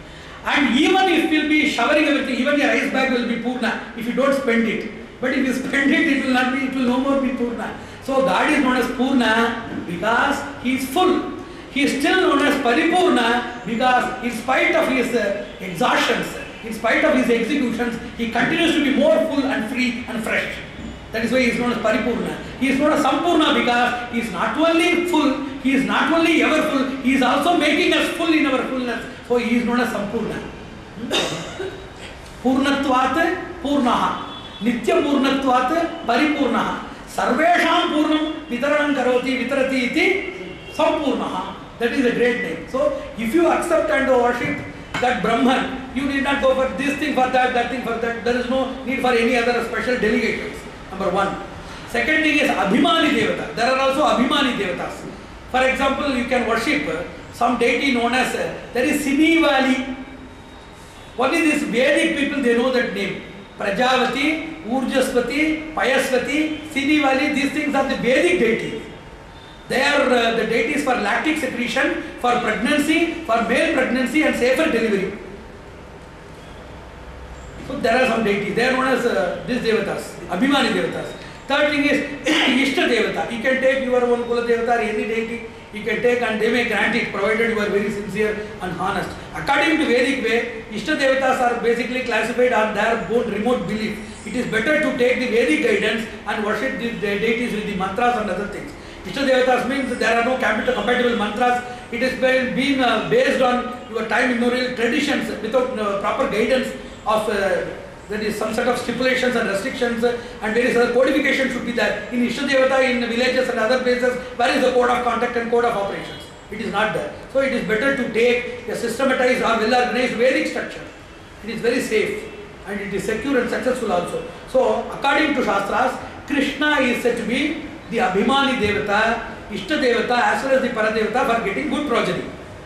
And even if you will be showering everything, even your ice bag will be Purna if you don't spend it. But if you spend it, it will not be, it will no more be Purna. So God is known as Purna because he is full. He is still known as Paripurna because in spite of his uh, exhaustions, in spite of his executions, he continues to be more full and free and fresh. That is why he is known as Paripurna. He is known as Sampurna because he is not only full, he is not only ever full, he is also making us full in our fullness. So he is known as Sampurna. Purnatvat Purnaha. Nitya Purnatvat Paripurnaha. Sarvesham Purnam Vitaranam Karoti Vitarati iti Sampurnaha. That is a great name. So if you accept and worship that Brahman, you need not go for this thing for that, that thing for that. There is no need for any other special delegations. Number one. Second thing is Abhimani Devata. There are also Abhimani Devatas. For example, you can worship some deity known as, uh, there is Sinivali. Only these Vedic people, they know that name. Prajavati, Urjaspati, Payasvati, Sinivali, these things are the Vedic deities. They are uh, the deities for lactic secretion, for pregnancy, for male pregnancy and safer delivery. So there are some deities. They are known as uh, these Devatas, Abhimani Devatas. Third thing is Ishta Devata. You can take your own Kula Devata or any deity, you can take and they may grant it provided you are very sincere and honest. According to Vedic way, Ishta Devatas are basically classified on their own remote belief. It is better to take the Vedic guidance and worship the deities with the mantras and other things. Ishta Devatas means there are no compatible mantras. It has been, been uh, based on your time immemorial traditions without uh, proper guidance of uh, there is some set of stipulations and restrictions uh, and various other codification should be there. In Ishta Devata, in villages and other places, where is the code of conduct and code of operations? It is not there. So it is better to take a systematized or well organized Vedic structure. It is very safe and it is secure and successful also. So according to Shastras, Krishna is said to be the Abhimani Devata, Ishta Devata as well as the Paradevata for getting good progeny.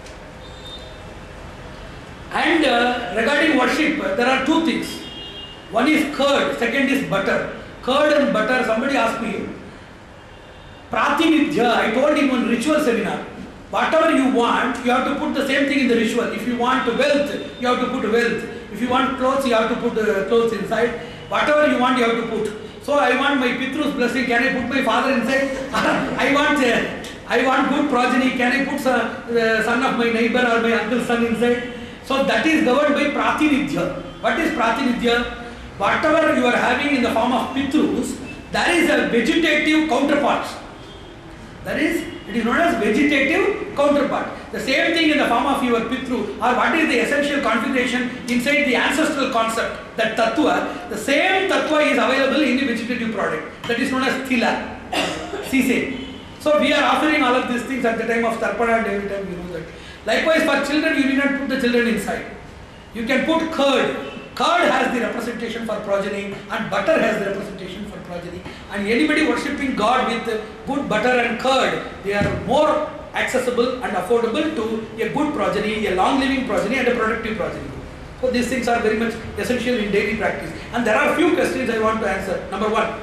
And uh, regarding worship, uh, there are two things. One is curd, second is butter. Curd and butter, somebody asked me, Pratinidhya, I told him on ritual seminar, whatever you want, you have to put the same thing in the ritual. If you want wealth, you have to put wealth. If you want clothes, you have to put uh, clothes inside. Whatever you want, you have to put. So I want my Pitru's blessing, can I put my father inside? I want uh, I want good progeny, can I put uh, the son of my neighbor or my uncle's son inside? So that is governed by Pratinidhya. What is Pratinidhya? Whatever you are having in the form of Pitrus, there is a vegetative counterpart. That is, it is known as vegetative counterpart. The same thing in the form of your Pitru, or what is the essential configuration inside the ancestral concept, that Tattva, the same Tattva is available in the vegetative product. That is known as Thila, Sise. So we are offering all of these things at the time of Tarpana, and every time you know that. Likewise for children, you need not put the children inside. You can put curd. Curd has the representation for progeny, and butter has the representation for progeny. And anybody worshipping God with good butter and curd, they are more accessible and affordable to a good progeny, a long-living progeny and a productive progeny. So these things are very much essential in daily practice. And there are a few questions I want to answer. Number one,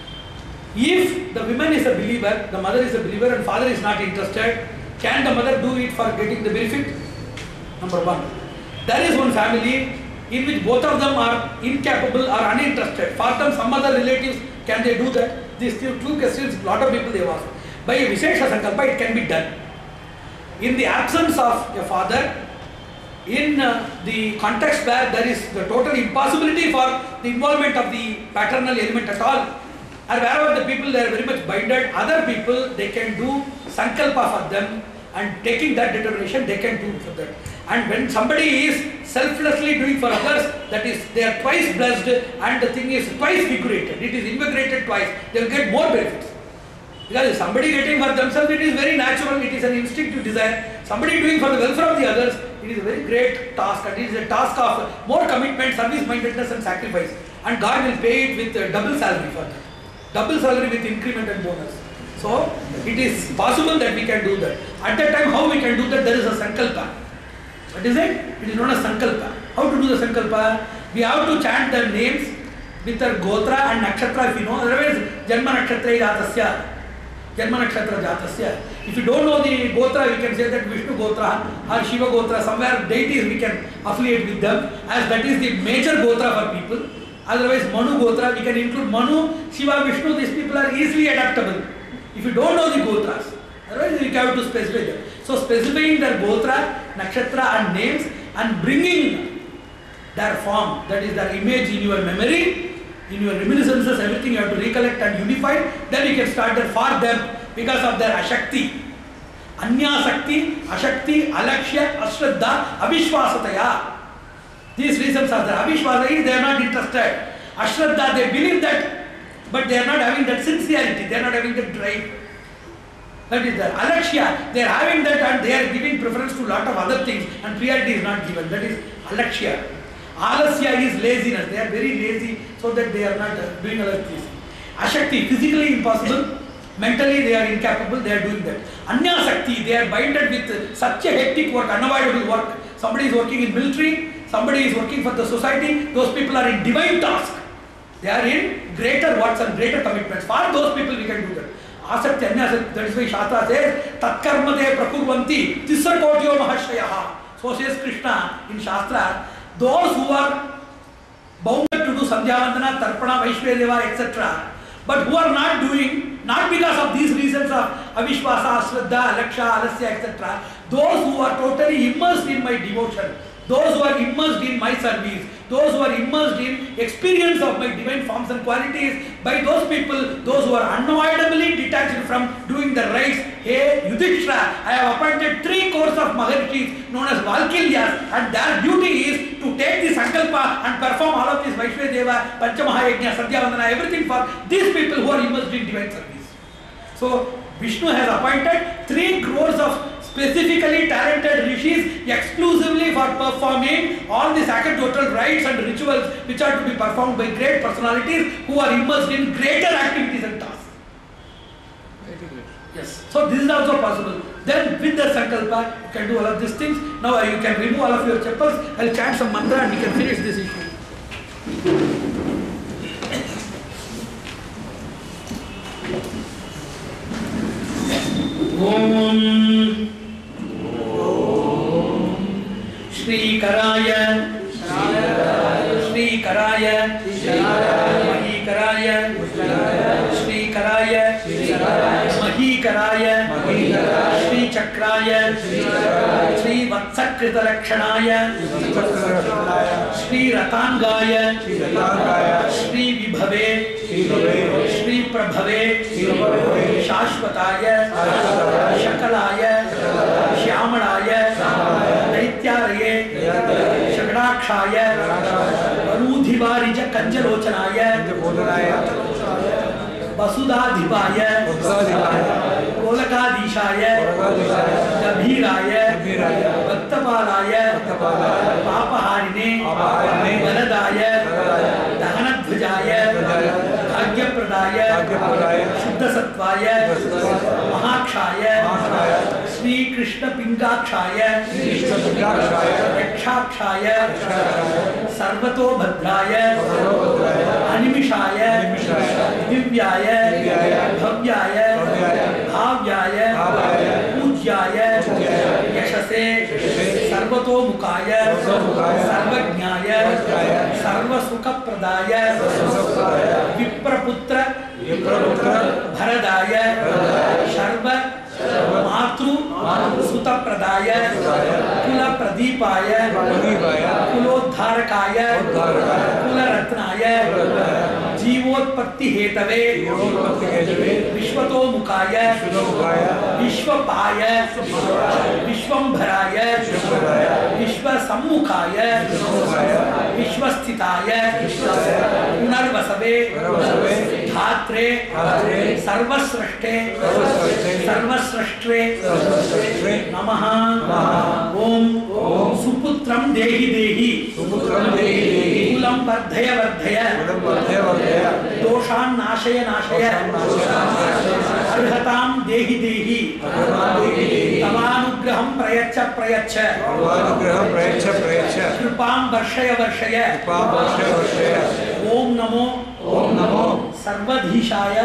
if the woman is a believer, the mother is a believer and father is not interested, can the mother do it for getting the benefit? Number one. There is one family in which both of them are incapable or uninterested. For them, some other relatives, can they do that? These two questions, a lot of people they have asked. By a Vishesha Sankalpa, it can be done. In the absence of a father, in uh, the context where there is the total impossibility for the involvement of the paternal element at all, or wherever the people they are very much binded, other people they can do Sankalpa for them, and taking that determination they can do for that. And when somebody is selflessly doing for others, that is, they are twice blessed, and the thing is twice vigorated. It is invigorated twice. They will get more benefits. Because if somebody getting for themselves, it is very natural, it is an instinctive desire. Somebody doing for the welfare of the others, it is a very great task, and it is a task of more commitment, service-mindedness and sacrifice. And God will pay it with double salary for that. Double salary with increment and bonus. So, it is possible that we can do that. At that time, how we can do that? There is a Sankalpa. What is it? It is known as Sankalpa. How to do the Sankalpa? We have to chant their names with their Gotra and Nakshatra, if you know. Otherwise, Janma Nakshatra Jatasya. Janma Nakshatra Jatasya. If you don't know the Gotra, we can say that Vishnu Gotra or Shiva Gotra, somewhere deities we can affiliate with them, as that is the major Gotra for people. Otherwise, Manu Gotra, we can include Manu, Shiva, Vishnu, these people are easily adaptable. If you don't know the Gotras, otherwise you have to specify them. So specifying their Gotra, Nakshatra and names, and bringing their form, that is their image in your memory, in your reminiscences, everything you have to recollect and unify, then you can start there for them because of their Ashakti. Anyasakti, Ashakti, Alakshya, Ashraddha, Avishwasataya. These reasons are there. Avishwasa is they are not interested. Ashraddha, they believe that, but they are not having that sincerity, they are not having that drive. That is there. Alakshya, they are having that and they are giving preference to lot of other things and priority is not given. That is Alakshya. Alasya is laziness. They are very lazy so that they are not uh, doing other things. Ashakti, physically impossible. Mentally they are incapable, they are doing that. Anyasakti, they are binded with such a hectic work, unavoidable work. Somebody is working in military, somebody is working for the society, those people are in divine task. They are in greater works and greater commitments. For those people we can do that. Asakti, Anyasakti, that is why Shastra says, Tatkarmate prakurvanti tisarkotyo mahashayaha. So says Krishna in Shastra, those who are bound to do Sandhyavandana, Tarpana, Vaishvedeva, et cetera, but who are not doing, not because of these reasons of Avishwasa, Shraddha, Alaksha, Alasya, et cetera, those who are totally immersed in my devotion, those who are immersed in my service, those who are immersed in experience of my divine forms and qualities, by those people, those who are unavoidably detached from doing the rites, hey Yudhishthira, I have appointed three corps of Maharishis known as Valkilyas, and their duty is to take the Sankalpa and perform all of this Vaishvedeva, Panchamahayajna, Sandhyavandana, everything for these people who are immersed in divine service. So Vishnu has appointed three crores of specifically talented rishis exclusively for performing all the sacerdotal rites and rituals which are to be performed by great personalities who are immersed in greater activities and tasks. Yes. So this is also possible. Then with the Sankalpa, you can do all of these things. Now you can remove all of your chappals. I will chant some mantra and we can finish this issue. Om Shri Karaya, Shri Karaya, Mahi Karaya, Shri Karaya, Mahi Karaya, Shri Chakraya, Shri Vatsakrita Lakshanaya, Shri Ratangaya, Shri Vibhave, Shri Prabhave, Shashvataya, Shakalaya, Shyam श्यामलाय दैत्यारये शगडाक्षाय वरूधिवारिज कंजलोचनाय वसुधाधिपाय कोलकाधीशाय गभीराय भक्तपालाय पापहारिणे वरदाय दहनध्वजाय भाग्यप्रदाय शुद्धसत्वाय महाक्षाय Shrikrishna पिंगाक्षाय रक्षाक्षाय सर्वतोभद्राय अनिमिषाय दिव्याय भव्याय भाव्याय पूज्याय यशसे सर्वतोमुखाय सर्वज्ञाय सर्वसुखप्रदाय विप्रपुत्र भरदाय सर्व मातृ सुतप्रदाय कुल प्रदीपाय कुलोद्धारकाय कुलरत्नाय जीवोत्पत्ति Hathaway विश्वतोमुखाय विश्वपाय विश्वंभराय विश्वसम्मुखाय विश्वस्थिताय पुनर्वसवे धात्रे सर्वस्रष्टे सर्वस्रष्ट्रे नमः। ओम सुपुत्रं देहि देहि कुलं वर्धय वर्धय दोषान् नाशय नाशय अर्हतां देहि देहि तवानुग्रहं प्रयच्छ प्रयच्छ कृपां वर्षय वर्षय। ओम नमो ओम नमो सर्वधीशाय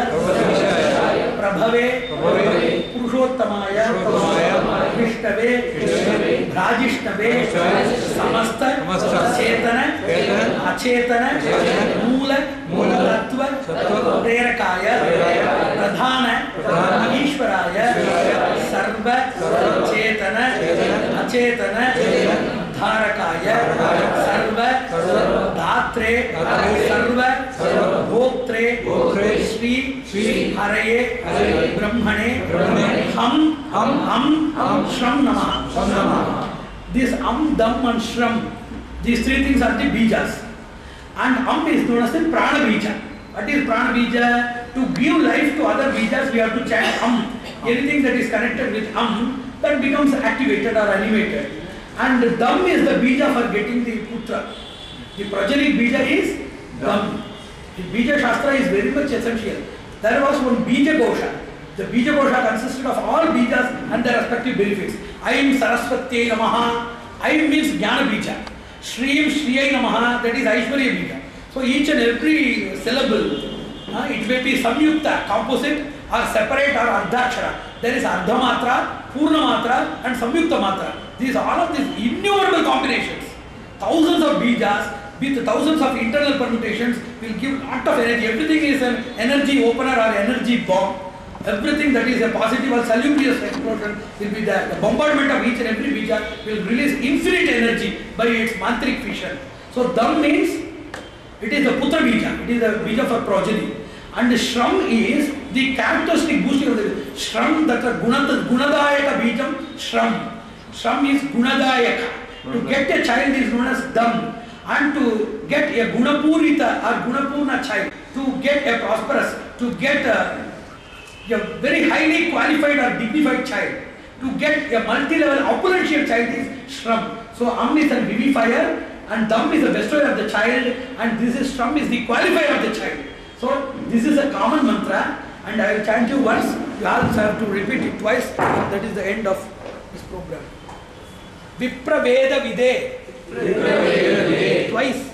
प्रभवे पुरुषोत्तमाय विष्णवे भ्राजिष्णवे समस्त चेतन अचेतन मूल तत्व प्रेरकाय प्रधान ईश्वराय सर्व चेतन अचेतन धारकाय सर्व धात्रे सर्व भोक्त्रे श्री हरये ब्रह्मणे हम हम हम श्रम नमः। This am, dam and shram, these three things are the bijas, and am is known as the prana bija. What is prana bija? To give life to other bijas we have to chant am. Anything that is connected with am, that becomes activated or animated. And dam is the bija for getting the putra. The progeny bija is dam. The bija shastra is very much essential. There was one bija kosha. The bija kosha consisted of all bijas and their respective benefits. Aim Saraswati Namaha. Aim means Jnana bija. Shreem Shriyai Namaha, that is Aishwarya bija. So each and every syllable, uh, it may be samyukta, composite, or separate, or ardhakshara. There is ardha matra, purna matra, and samyukta matra. These all of these innumerable combinations. Thousands of bijas with thousands of internal permutations will give lot of energy. Everything is an energy opener or energy bomb. Everything that is a positive or salubrious explosion will be there. The bombardment of each and every bija will release infinite energy by its mantric fission. So dam means it is the putra bija. It is the bija for progeny. And the shram is the characteristic boosting of the shram, that the gunadayaka bijam shram. Shram is gunadayaka. To get a child is known as dam. And to get a gunapurita or gunapurna child, to get a prosperous, to get a a very highly qualified or dignified child, to get a multi-level opulential child is shram. So am is a vivifier and dam is the bestower of the child, and this is shram is the qualifier of the child. So this is a common mantra, and I will chant you once, you also have to repeat it twice. That is the end of this program. Vipra Veda Vide. Twice.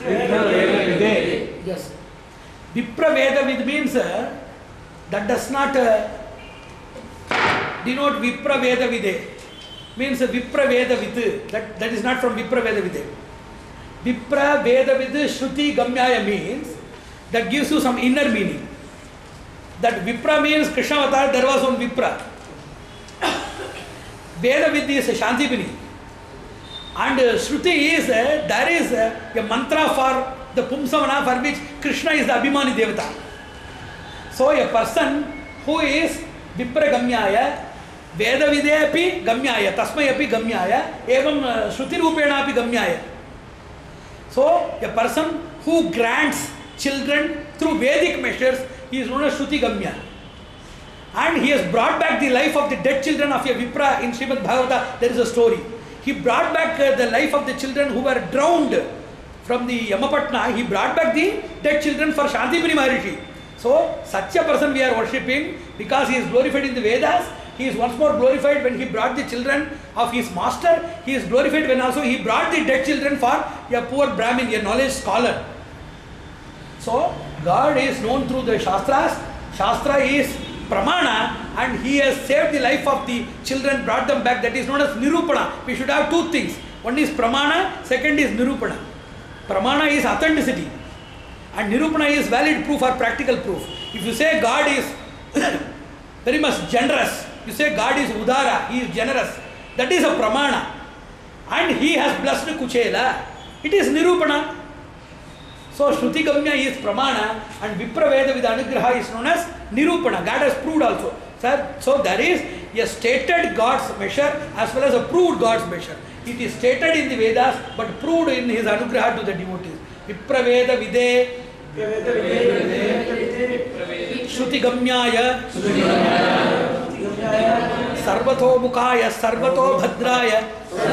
Yes. Vipra Veda Vid means uh, that does not uh, denote Vipra Veda Vide. Means uh, Vipra Veda Vid. That, that is not from Vipra Veda Vide. Vipra Veda Vid Shruti Gamyaya means that gives you some inner meaning. That Vipra means Krishna Avatar, there was one Vipra. Veda Vid is Shantipini. And uh, Shruti is, uh, there is uh, a mantra for the Pumsavana for which Krishna is the Abhimani Devata. So a person who is Vipra Gamyaya वेदविदे अपि गम्याय, तस्मै अपि गम्याय, एवं श्रुतिरूपेण अपि गम्याय. So a person who grants children through Vedic measures, he is known as Shruti Gamya. And he has brought back the life of the dead children of a Vipra. In Srimad Bhagavata, there is a story. He brought back uh, the life of the children who were drowned from the Yamapatna. He brought back the dead children for Shantipuri Maharishi. So, such a person we are worshipping because he is glorified in the Vedas. He is once more glorified when he brought the children of his master. He is glorified when also he brought the dead children for a poor Brahmin, a knowledge scholar. So, God is known through the Shastras. Shastra is Pramana, and he has saved the life of the children, brought them back. That is known as Nirupana. We should have two things. One is Pramana, second is Nirupana. Pramana is authenticity, and Nirupana is valid proof or practical proof. If you say God is very much generous, you say God is Udara, he is generous, that is a Pramana. And he has blessed Kuchela. It is Nirupana. So Shruti Gamya is Pramana, and Vipraveda with Anugraha is known as Nirupana. God has proved also. So there is a stated God's measure as well as a proved God's measure. It is stated in the Vedas but proved in his Anugraha to the devotees. Vipraveda Vide Shruti Gamyaya Sarvato Mukaya Sarvato Bhadraya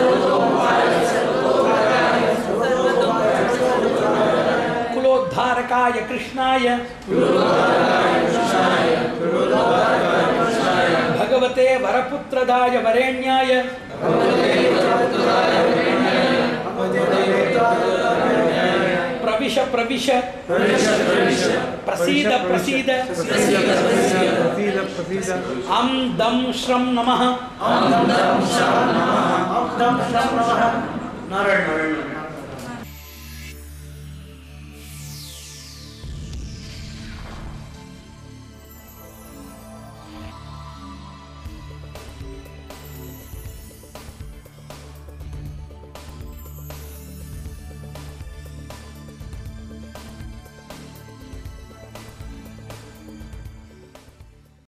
Kulodharakaya Krishnaya Bhagavate Varaputradaya Varenyaya Pravisha Pravisha Prasida Prasida Am Dam Shram Namaha Am Dam Shram Namaha Am Dam Shram Namaha Narayan Narayan